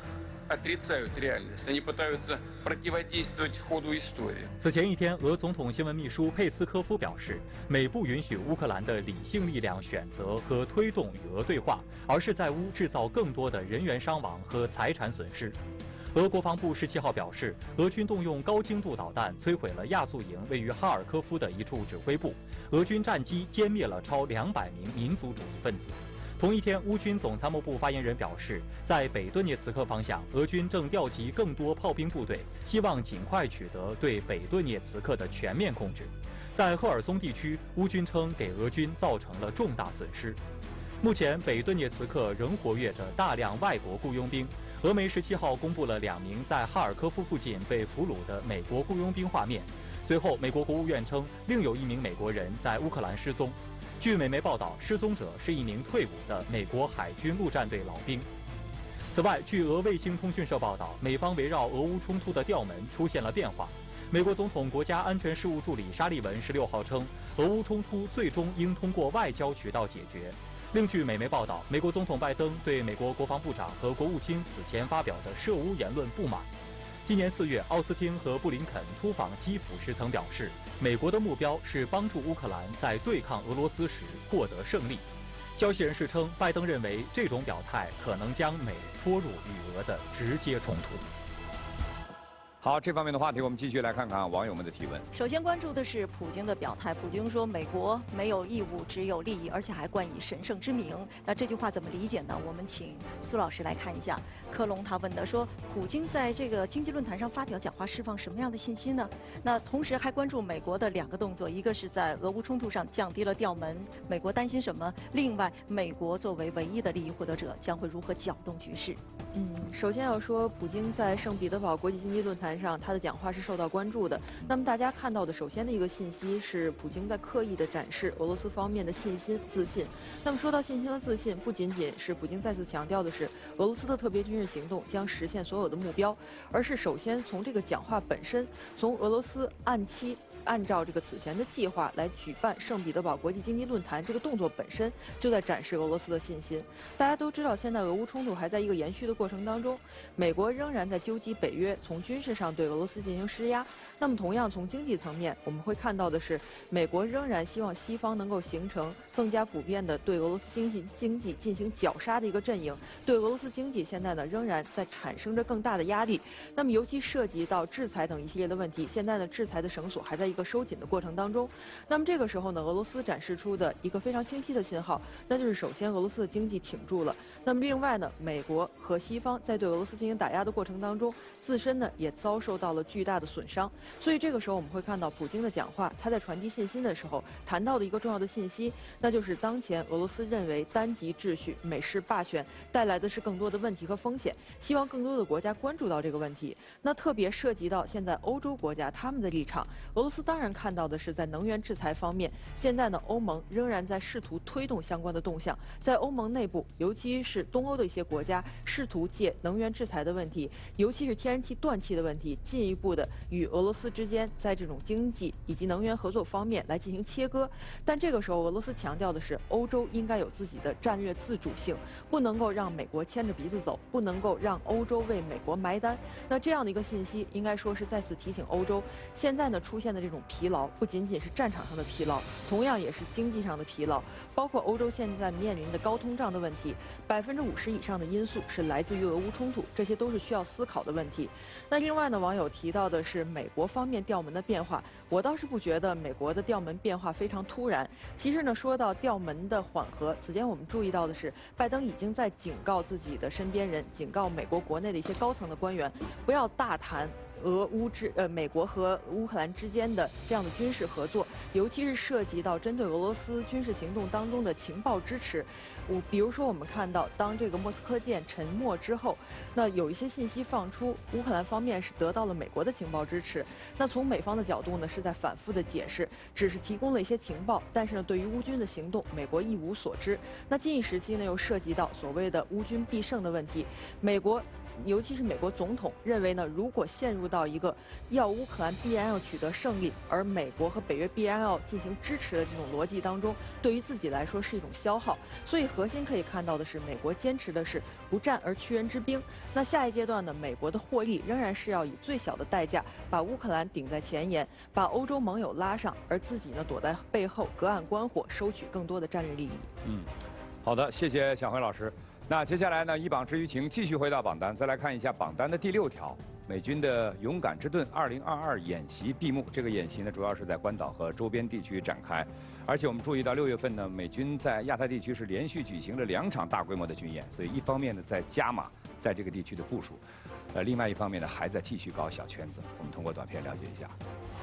отрицают реальность, они пытаются противодействовать ходу истории. 此前一天，俄总统新闻秘书佩斯科夫表示，美不允许乌克兰的理性力量选择和推动与俄对话，而是在乌制造更多的人员伤亡和财产损失。俄国防部十七号表示，俄军动用高精度导弹摧毁了亚速营位于哈尔科夫的一处指挥部，俄军战机歼灭了超两百名民族主义分子。同一天，乌军总参谋部发言人表示，在北顿涅茨克方向，俄军正调集更多炮兵部队，希望尽快取得对北顿涅茨克的全面控制。在赫尔松地区，乌军称给俄军造成了重大损失。目前，北顿涅茨克仍活跃着大量外国雇佣兵。俄媒十七号公布了两名在哈尔科夫附近被俘虏的美国雇佣兵画面。随后，美国国务院称，另有一名美国人在乌克兰失踪。据美媒报道，失踪者是一名退伍的美国海军陆战队老兵。此外，据俄卫星通讯社报道，美方围绕俄乌冲突的调门出现了变化。美国总统国家安全事务助理沙利文十六号称，俄乌冲突最终应通过外交渠道解决。另据美媒报道，美国总统拜登对美国国防部长和国务卿此前发表的涉乌言论不满。今年四月，奥斯汀和布林肯突访基辅时曾表示，美国的目标是帮助乌克兰在对抗俄罗斯时获得胜利。消息人士称，拜登认为这种表态可能将美拖入与俄的直接冲突。 好，这方面的话题我们继续来看看网友们的提问。 首先关注的是普京的表态，普京说美国没有义务，只有利益，而且还冠以神圣之名。那这句话怎么理解呢？我们请苏老师来看一下。科隆他问的说，普京在这个经济论坛上发表讲话，释放什么样的信息呢？那同时还关注美国的两个动作，一个是在俄乌冲突上降低了调门，美国担心什么？另外，美国作为唯一的利益获得者，将会如何搅动局势？ 嗯，首先要说，普京在圣彼得堡国际经济论坛上，他的讲话是受到关注的。那么大家看到的，首先的一个信息是，普京在刻意的展示俄罗斯方面的信心、自信。那么说到信心和自信，不仅仅是普京再次强调的是俄罗斯的特别军事行动将实现所有的目标，而是首先从这个讲话本身，从俄罗斯按期。按照这个此前的计划来举办圣彼得堡国际经济论坛，这个动作本身就在展示俄罗斯的信心。大家都知道，现在俄乌冲突还在一个延续的过程当中，美国仍然在纠集北约从军事上对俄罗斯进行施压。那么同样从经济层面，我们会看到的是，美国仍然希望西方能够形成更加普遍的对俄罗斯经济经济进行绞杀的一个阵营。对俄罗斯经济现在呢仍然在产生着更大的压力。那么尤其涉及到制裁等一系列的问题，现在呢制裁的绳索还在一个收紧的过程当中。那么这个时候呢，俄罗斯展示出的一个非常清晰的信号，那就是首先俄罗斯的经济挺住了。那么另外呢，美国和西方在对俄罗斯进行打压的过程当中，自身呢也遭受到了巨大的损伤。所以这个时候我们会看到普京的讲话，他在传递信心的时候谈到的一个重要的信息，那就是当前俄罗斯认为单极秩序、美式霸权带来的是更多的问题和风险，希望更多的国家关注到这个问题。那特别涉及到现在欧洲国家他们的立场，俄罗斯当然看到的是在能源制裁方面，现在呢欧盟仍然在试图推动相关的动向，在欧盟内部，尤其是东欧的一些国家，试图借能源制裁的问题，尤其是天然气断气的问题，进一步的与俄罗斯之间在这种经济以及能源合作方面来进行切割。但这个时候，俄罗斯强调的是，欧洲应该有自己的战略自主性，不能够让美国牵着鼻子走，不能够让欧洲为美国埋单。那这样的一个信息，应该说是再次提醒欧洲，现在呢出现的这种疲劳，不仅仅是战场上的疲劳，同样也是经济上的疲劳。包括欧洲现在面临的高通胀的问题，百分之五十以上的因素是来自于俄乌冲突，这些都是需要思考的问题。那另外呢，网友提到的是美国方面调门的变化，我倒是不觉得美国的调门变化非常突然。其实呢，说到调门的缓和，此前我们注意到的是，拜登已经在警告自己的身边人，警告美国国内的一些高层的官员，不要大谈俄乌之呃美国和乌克兰之间的这样的军事合作，尤其是涉及到针对俄罗斯军事行动当中的情报支持。我比如说，我们看到当这个莫斯科舰沉没之后，那有一些信息放出，乌克兰方面是得到了美国的情报支持。那从美方的角度呢，是在反复的解释，只是提供了一些情报，但是呢，对于乌军的行动，美国一无所知。那近一时期呢，又涉及到所谓的乌军必胜的问题，美国尤其是美国总统认为呢，如果陷入到一个要乌克兰必然要取得胜利，而美国和北约必然要进行支持的这种逻辑当中，对于自己来说是一种消耗。所以核心可以看到的是，美国坚持的是不战而屈人之兵。那下一阶段呢，美国的获利仍然是要以最小的代价把乌克兰顶在前沿，把欧洲盟友拉上，而自己呢躲在背后隔岸观火，收取更多的战略利益。 嗯，好的，谢谢小辉老师。那接下来呢，一榜之舆情继续回到榜单，再来看一下榜单的第六条，美军的勇敢之盾二零二二演习闭幕。这个演习呢，主要是在关岛和周边地区展开，而且我们注意到六月份呢，美军在亚太地区是连续举行了两场大规模的军演，所以一方面呢在加码在这个地区的部署，呃，另外一方面呢还在继续搞小圈子。我们通过短片了解一下。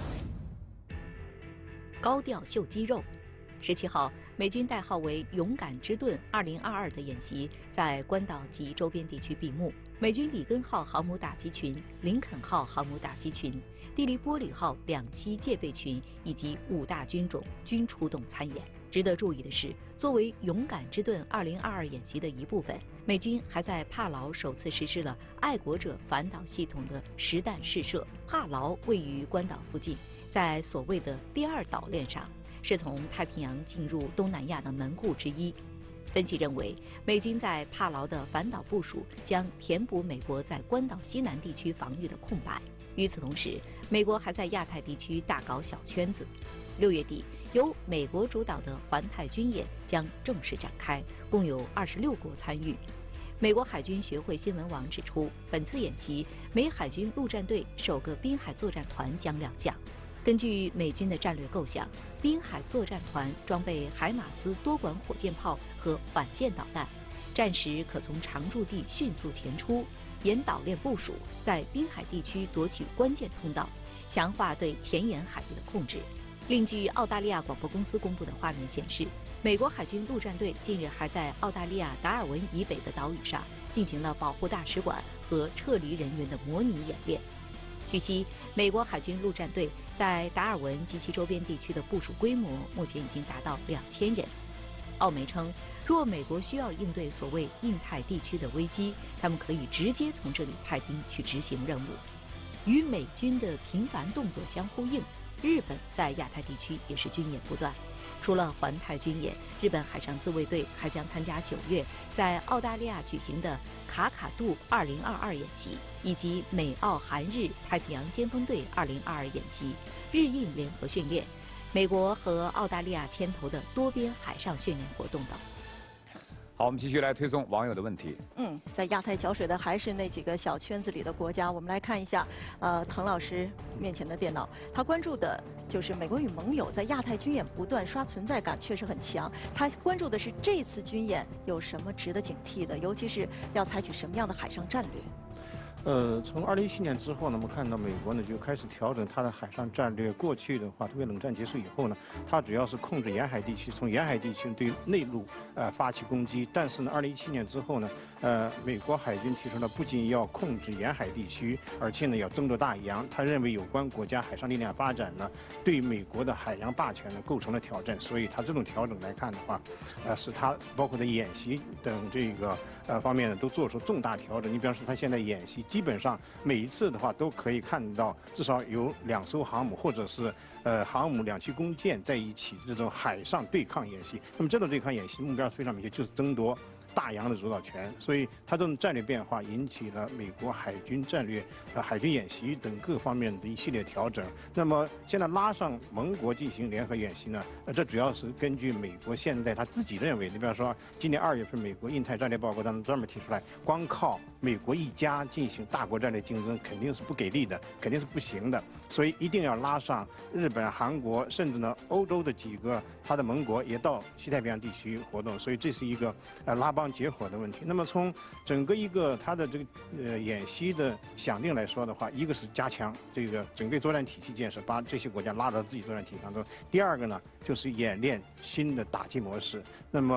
高调秀肌肉。十七号，美军代号为“勇敢之盾二零二二”的演习在关岛及周边地区闭幕。美军里根号航母打击群、林肯号航母打击群、蒂利波里号两栖戒备群以及五大军种均出动参演。值得注意的是，作为“勇敢之盾二零二二”演习的一部分，美军还在帕劳首次实施了爱国者反导系统的实弹试射。帕劳位于关岛附近，在所谓的第二岛链上，是从太平洋进入东南亚的门户之一。分析认为，美军在帕劳的反导部署将填补美国在关岛西南地区防御的空白。与此同时，美国还在亚太地区大搞小圈子。六月底，由美国主导的环太军演将正式展开，共有二十六国参与。美国海军学会新闻网指出，本次演习，美海军陆战队首个滨海作战团将亮相。根据美军的战略构想，滨海作战团装备海马斯多管火箭炮和反舰导弹，战时可从常驻地迅速前出，沿岛链部署，在滨海地区夺取关键通道，强化对前沿海域的控制。另据澳大利亚广播公司公布的画面显示，美国海军陆战队近日还在澳大利亚达尔文以北的岛屿上进行了保护大使馆和撤离人员的模拟演练。据悉，美国海军陆战队在达尔文及其周边地区的部署规模目前已经达到两千人。澳媒称，若美国需要应对所谓印太地区的危机，他们可以直接从这里派兵去执行任务。与美军的频繁动作相呼应，日本在亚太地区也是军演不断。除了环太军演，日本海上自卫队还将参加九月在澳大利亚举行的卡卡杜二零二二演习，以及美澳韩日太平洋先锋队二零二二演习、日印联合训练、美国和澳大利亚牵头的多边海上训练活动等。 好，我们继续来推送网友的问题。 嗯，在亚太搅水的还是那几个小圈子里的国家。我们来看一下，呃，滕老师面前的电脑，他关注的就是美国与盟友在亚太军演不断刷存在感，确实很强。他关注的是这次军演有什么值得警惕的，尤其是要采取什么样的海上战略。 呃，从二零一七年之后呢，我们看到美国呢就开始调整它的海上战略。过去的话，特别冷战结束以后呢，它主要是控制沿海地区，从沿海地区对内陆呃发起攻击。但是呢，二零一七年之后呢，呃，美国海军提出了不仅要控制沿海地区，而且呢要争夺大洋。他认为有关国家海上力量发展呢，对美国的海洋霸权呢构成了挑战。所以他这种调整来看的话，呃，是他包括的演习等这个呃方面呢都做出重大调整。你比方说，他现在演习。基本上每一次的话都可以看到至少有两艘航母或者是呃航母两栖攻舰在一起这种海上对抗演习。那么这种对抗演习目标非常明确，就是争夺大洋的主导权。所以它这种战略变化引起了美国海军战略、呃海军演习等各方面的一系列调整。那么现在拉上盟国进行联合演习呢，呃，这主要是根据美国现在他自己认为，你比方说今年二月份美国印太战略报告当中专门提出来，光靠美国一家进行大国战略竞争肯定是不给力的，肯定是不行的。所以一定要拉上日本、韩国，甚至呢欧洲的几个他的盟国也到西太平洋地区活动。所以这是一个呃拉帮结伙的问题。那么从整个一个它的这个呃演习的想定来说的话，一个是加强这个整个作战体系建设，把这些国家拉到自己作战体系当中；第二个呢，就是演练新的打击模式。那么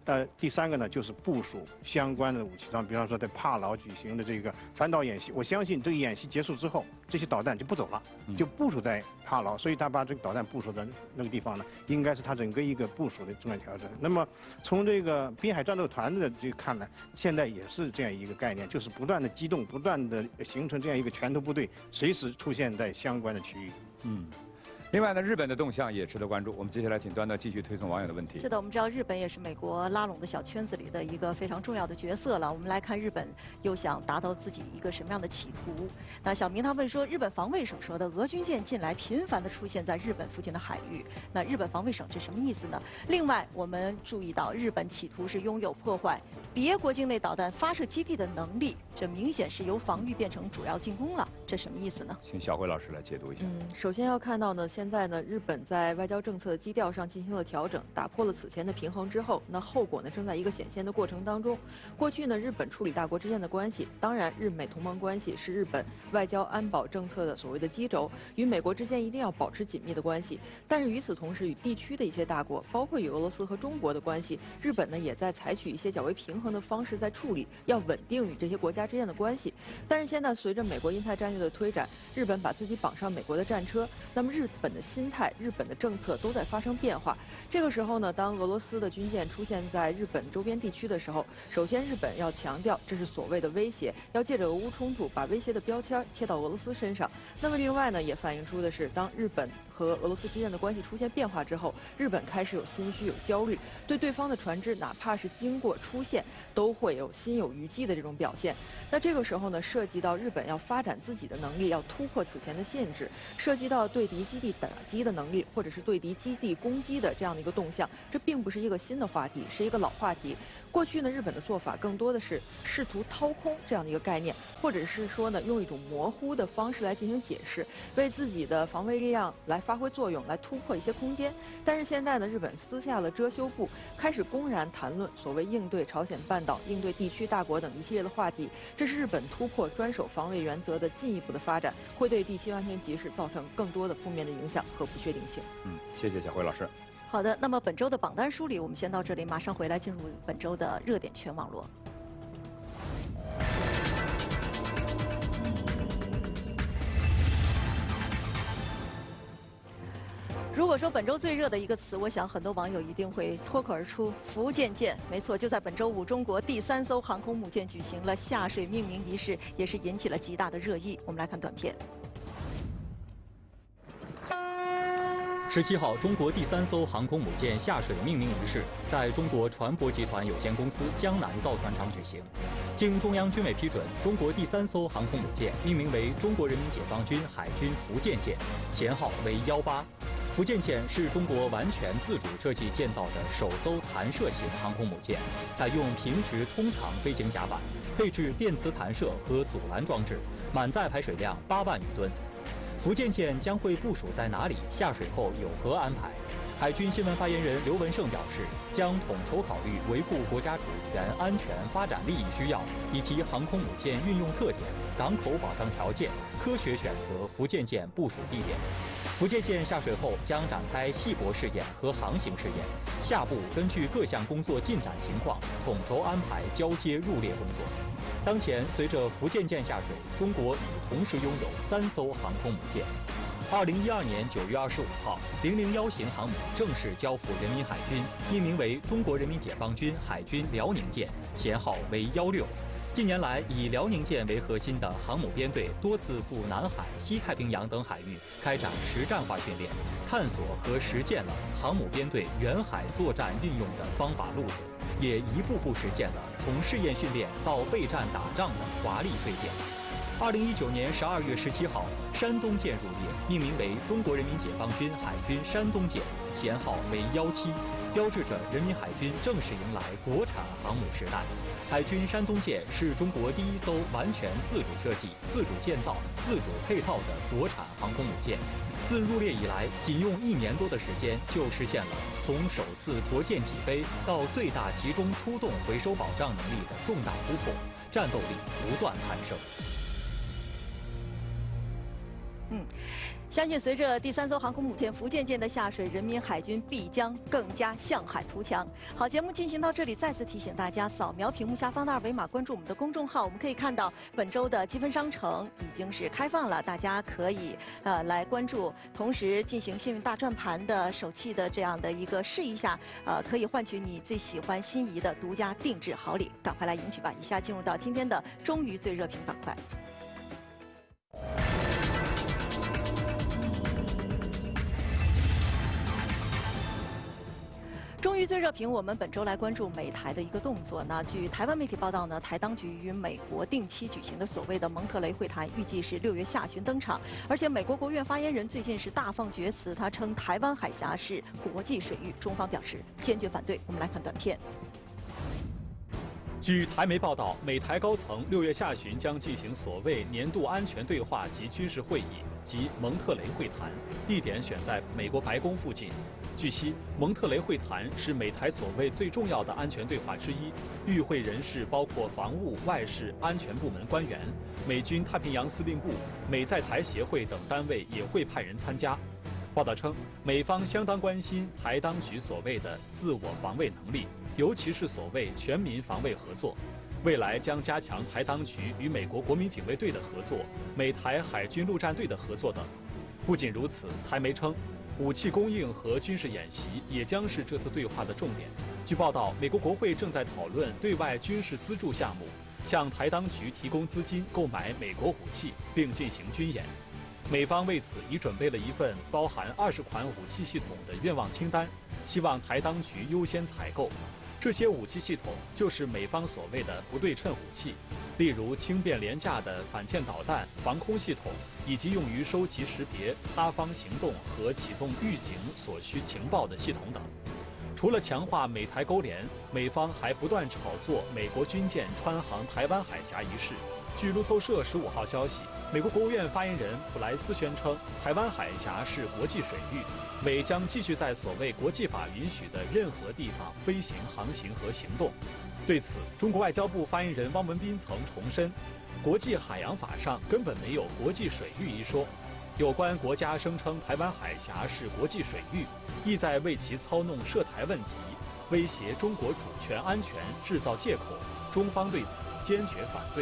呃，第三个呢，就是部署相关的武器装，比方说在帕劳举行的这个反导演习，我相信这个演习结束之后，这些导弹就不走了，就部署在帕劳，所以他把这个导弹部署在那个地方呢，应该是他整个一个部署的重要调整。那么从这个滨海战斗团的这个看来，现在也是这样一个概念，就是不断的机动，不断的形成这样一个拳头部队，随时出现在相关的区域。 嗯。另外呢，日本的动向也值得关注。我们接下来请端端继续推送网友的问题。 是的，我们知道日本也是美国拉拢的小圈子里的一个非常重要的角色了。我们来看日本又想达到自己一个什么样的企图？那小明他问说，日本防卫省说的俄军舰近来频繁地出现在日本附近的海域，那日本防卫省这什么意思呢？另外，我们注意到日本企图是拥有破坏别国境内导弹发射基地的能力，这明显是由防御变成主要进攻了，这什么意思呢？ 请小辉老师来解读一下。 嗯，首先要看到呢，现在呢，日本在外交政策的基调上进行了调整，打破了此前的平衡之后，那后果呢正在一个显现的过程当中。过去呢，日本处理大国之间的关系，当然日美同盟关系是日本外交安保政策的所谓的基轴，与美国之间一定要保持紧密的关系。但是与此同时，与地区的一些大国，包括与俄罗斯和中国的关系，日本呢也在采取一些较为平衡的方式在处理，要稳定与这些国家之间的关系。但是现在随着美国印太战略的推展，日本把自己绑上美国的战车，那么日本的心态、日本的政策都在发生变化。这个时候呢，当俄罗斯的军舰出现在日本周边地区的时候，首先日本要强调这是所谓的威胁，要借着俄乌冲突把威胁的标签贴到俄罗斯身上。那么另外呢，也反映出的是，当日本和俄罗斯之间的关系出现变化之后，日本开始有心虚、有焦虑，对对方的船只哪怕是经过出现，都会有心有余悸的这种表现。那这个时候呢，涉及到日本要发展自己的能力，要突破此前的限制，涉及到对敌基地打击的能力，或者是对敌基地攻击的这样的一个动向，这并不是一个新的话题，是一个老话题。过去呢，日本的做法更多的是试图掏空这样的一个概念，或者是说呢，用一种模糊的方式来进行解释，为自己的防卫力量来发挥作用，来突破一些空间。但是现在呢，日本撕下了遮羞布，开始公然谈论所谓应对朝鲜半岛、应对地区大国等一系列的话题。这是日本突破专守防卫原则的进一步的发展，会对地区安全局势造成更多的负面的影响和不确定性。 嗯，谢谢小辉老师。 好的，那么本周的榜单梳理我们先到这里，马上回来进入本周的热点全网络。如果说本周最热的一个词，我想很多网友一定会脱口而出“福建舰”。没错，就在本周五，中国第三艘航空母舰举行了下水命名仪式，也是引起了极大的热议。我们来看短片。 十七号，中国第三艘航空母舰下水命名仪式在中国船舶集团有限公司江南造船厂举行。经中央军委批准，中国第三艘航空母舰命名为中国人民解放军海军福建舰，舷号为幺八。福建舰是中国完全自主设计建造的首艘弹射型航空母舰，采用平直通长飞行甲板，配置电磁弹射和阻拦装置，满载排水量八万余吨。福建舰将会部署在哪里？下水后有何安排？海军新闻发言人刘文胜表示，将统筹考虑维护国家主权、安全、发展利益需要，以及航空母舰运用特点、港口保障条件，科学选择福建舰部署地点。福建舰下水后将展开细泊试验和航行试验，下部根据各项工作进展情况，统筹安排交接入列工作。当前，随着福建舰下水，中国已同时拥有三艘航空母舰。二零一二年九月二十五号，零零幺型航母正式交付人民海军，命名为中国人民解放军海军辽宁舰，舷号为幺六。近年来，以辽宁舰为核心的航母编队多次赴南海、西太平洋等海域开展实战化训练，探索和实践了航母编队远海作战运用的方法路子，也一步步实现了从试验训练到备战打仗的华丽蜕变。二零一九年十二月十七号，山东舰入列，命名为中国人民解放军海军山东舰，舷号为幺七，标志着人民海军正式迎来国产航母时代。海军山东舰是中国第一艘完全自主设计、自主建造、自主配套的国产航空母舰。自入列以来，仅用一年多的时间就实现了从首次着舰起飞到最大集中出动回收保障能力的重大突破，战斗力不断攀升。 嗯。相信随着第三艘航空母舰福建舰的下水，人民海军必将更加向海图强。好，节目进行到这里，再次提醒大家扫描屏幕下方的二维码，关注我们的公众号。我们可以看到本周的积分商城已经是开放了，大家可以呃来关注，同时进行幸运大转盘的手气的这样的一个试一下，呃，可以换取你最喜欢心仪的独家定制好礼，赶快来赢取吧！以下进入到今天的终于最热评板块。终于最热评，我们本周来关注美台的一个动作。那据台湾媒体报道呢，台当局与美国定期举行的所谓的蒙特雷会谈，预计是六月下旬登场。而且美国国务院发言人最近是大放厥词，他称台湾海峡是国际水域，中方表示坚决反对。我们来看短片。 据台媒报道，美台高层六月下旬将进行所谓年度安全对话及军事会议，即蒙特雷会谈，地点选在美国白宫附近。据悉，蒙特雷会谈是美台所谓最重要的安全对话之一，与会人士包括防务、外事、安全部门官员，美军太平洋司令部、美在台协会等单位也会派人参加。报道称，美方相当关心台当局所谓的自我防卫能力，尤其是所谓全民防卫合作，未来将加强台当局与美国国民警卫队的合作、美台海军陆战队的合作等。不仅如此，台媒称，武器供应和军事演习也将是这次对话的重点。据报道，美国国会正在讨论对外军事资助项目，向台当局提供资金购买美国武器，并进行军演。美方为此已准备了一份包含二十款武器系统的愿望清单，希望台当局优先采购。这些武器系统就是美方所谓的不对称武器，例如轻便廉价的反舰导弹、防空系统，以及用于收集识别他方行动和启动预警所需情报的系统等。除了强化美台勾连，美方还不断炒作美国军舰穿航台湾海峡一事。据路透社十五号消息，美国国务院发言人普莱斯宣称，台湾海峡是国际水域，美将继续在所谓国际法允许的任何地方飞行、航行和行动。对此，中国外交部发言人汪文斌曾重申，国际海洋法上根本没有国际水域一说。有关国家声称台湾海峡是国际水域，意在为其操弄涉台问题、威胁中国主权安全制造借口，中方对此坚决反对。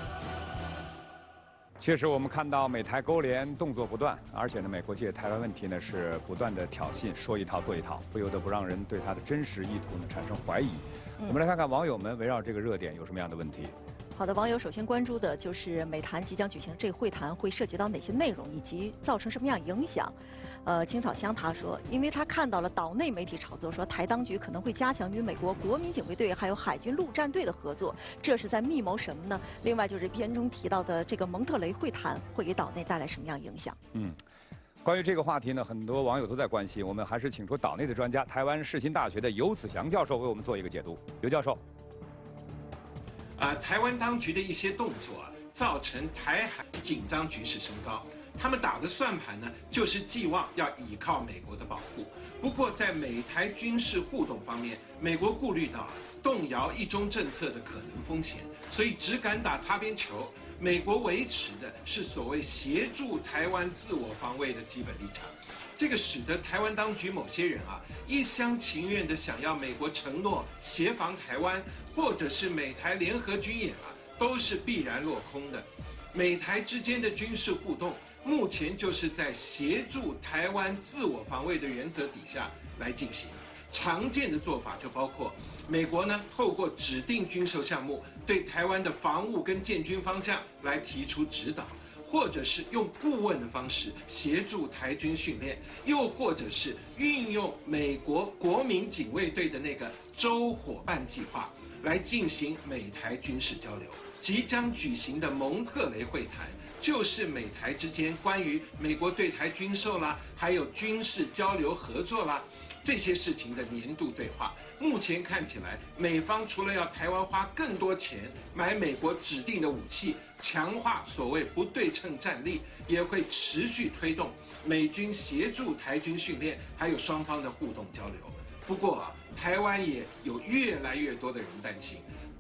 确实，我们看到美台勾连动作不断，而且呢，美国借台湾问题呢是不断的挑衅，说一套做一套，不由得不让人对他的真实意图呢产生怀疑。 嗯、 我们来看看网友们围绕这个热点有什么样的问题。 好的，网友首先关注的就是美台即将举行这个会谈会涉及到哪些内容，以及造成什么样影响。呃，青草香他说，因为他看到了岛内媒体炒作说台当局可能会加强与美国国民警卫队还有海军陆战队的合作，这是在密谋什么呢？另外就是片中提到的这个蒙特雷会谈会给岛内带来什么样影响？ 嗯。关于这个话题呢，很多网友都在关心，我们还是请出岛内的专家，台湾世新大学的游子祥教授为我们做一个解读。游教授， 呃，台湾当局的一些动作啊，造成台海紧张局势升高。他们打的算盘呢，就是寄望要倚靠美国的保护。不过，在美台军事互动方面，美国顾虑到啊动摇一中政策的可能风险，所以只敢打擦边球。美国维持的是所谓协助台湾自我防卫的基本立场，这个使得台湾当局某些人啊一厢情愿的想要美国承诺协防台湾，或者是美台联合军演啊，都是必然落空的。美台之间的军事互动，目前就是在协助台湾自我防卫的原则底下来进行。常见的做法就包括，美国呢透过指定军售项目对台湾的防务跟建军方向来提出指导，或者是用顾问的方式协助台军训练，又或者是运用美国国民警卫队的那个洲伙伴计划来进行美台军事交流。即将举行的蒙特雷会谈，就是美台之间关于美国对台军售啦，还有军事交流合作啦，这些事情的年度对话。目前看起来，美方除了要台湾花更多钱买美国指定的武器，强化所谓不对称战力，也会持续推动美军协助台军训练，还有双方的互动交流。不过啊，台湾也有越来越多的人担心，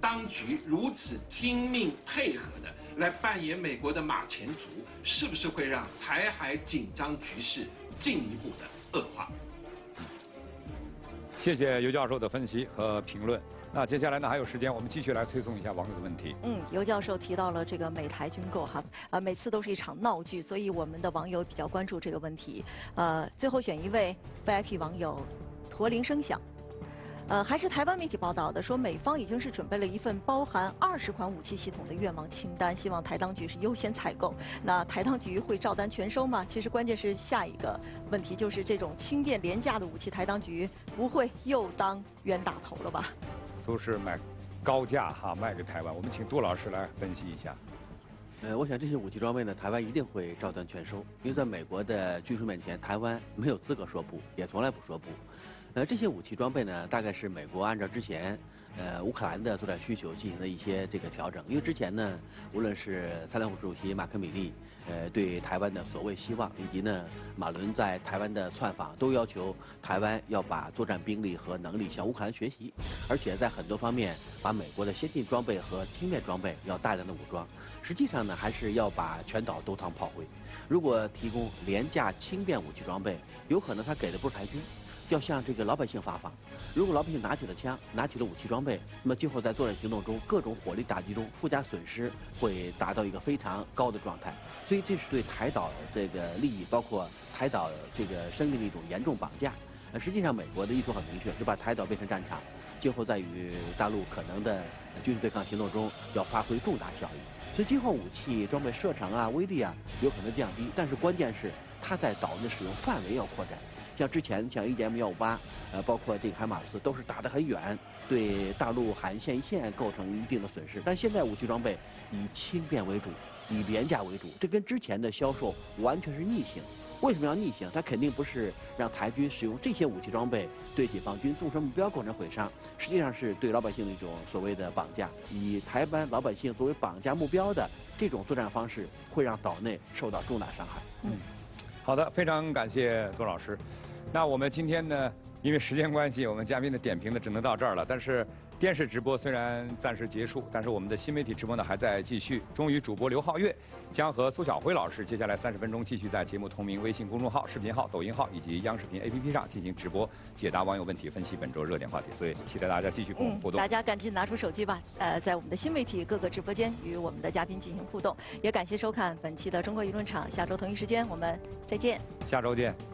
当局如此听命配合的来扮演美国的马前卒，是不是会让台海紧张局势进一步的恶化？ 谢谢尤教授的分析和评论。那接下来呢，还有时间，我们继续来推送一下网友的问题。 嗯，尤教授提到了这个美台军购哈，呃，每次都是一场闹剧，所以我们的网友比较关注这个问题。呃，最后选一位 V I P 网友，驼铃声响。呃，还是台湾媒体报道的，说美方已经是准备了一份包含二十款武器系统的愿望清单，希望台当局是优先采购。那台当局会照单全收吗？其实关键是下一个问题，就是这种轻便廉价的武器，台当局不会又当冤大头了吧？ 都是买高价哈卖给台湾。我们请杜老师来分析一下。 呃，我想这些武器装备呢，台湾一定会照单全收，因为在美国的军售面前，台湾没有资格说不，也从来不说不。呃，这些武器装备呢，大概是美国按照之前，呃，乌克兰的作战需求进行了一些这个调整。因为之前呢，无论是参联会主席马克米利，呃，对台湾的所谓希望，以及呢，马伦在台湾的窜访，都要求台湾要把作战兵力和能力向乌克兰学习，而且在很多方面把美国的先进装备和轻便装备要大量的武装。实际上呢，还是要把全岛都当炮灰。如果提供廉价轻便武器装备，有可能他给的不是台军，要向这个老百姓发放。如果老百姓拿起了枪，拿起了武器装备，那么今后在作战行动中，各种火力打击中，附加损失会达到一个非常高的状态。所以这是对台岛这个利益，包括台岛这个生命的一种严重绑架。呃，实际上美国的意图很明确，就把台岛变成战场，今后在与大陆可能的军事对抗行动中要发挥重大效益。所以今后武器装备射程啊、威力啊有可能降低，但是关键是它在岛内的使用范围要扩展。像之前像 A G M 一五八，呃，包括这个海马斯都是打得很远，对大陆海岸线一线构成一定的损失。但现在武器装备以轻便为主，以廉价为主，这跟之前的销售完全是逆行。为什么要逆行？它肯定不是让台军使用这些武器装备对解放军纵深目标构成毁伤，实际上是对老百姓的一种所谓的绑架，以台湾老百姓作为绑架目标的这种作战方式，会让岛内受到重大伤害。 嗯，好的，非常感谢杜老师。那我们今天呢，因为时间关系，我们嘉宾的点评呢只能到这儿了。但是电视直播虽然暂时结束，但是我们的新媒体直播呢还在继续。终于，主播刘浩月将和苏晓辉老师接下来三十分钟继续在节目同名微信公众号、视频号、抖音号以及央视频 A P P 上进行直播，解答网友问题，分析本周热点话题。所以期待大家继续跟我们互动。 嗯、大家赶紧拿出手机吧，呃，在我们的新媒体各个直播间与我们的嘉宾进行互动。也感谢收看本期的中国舆论场，下周同一时间我们再见。 下周见。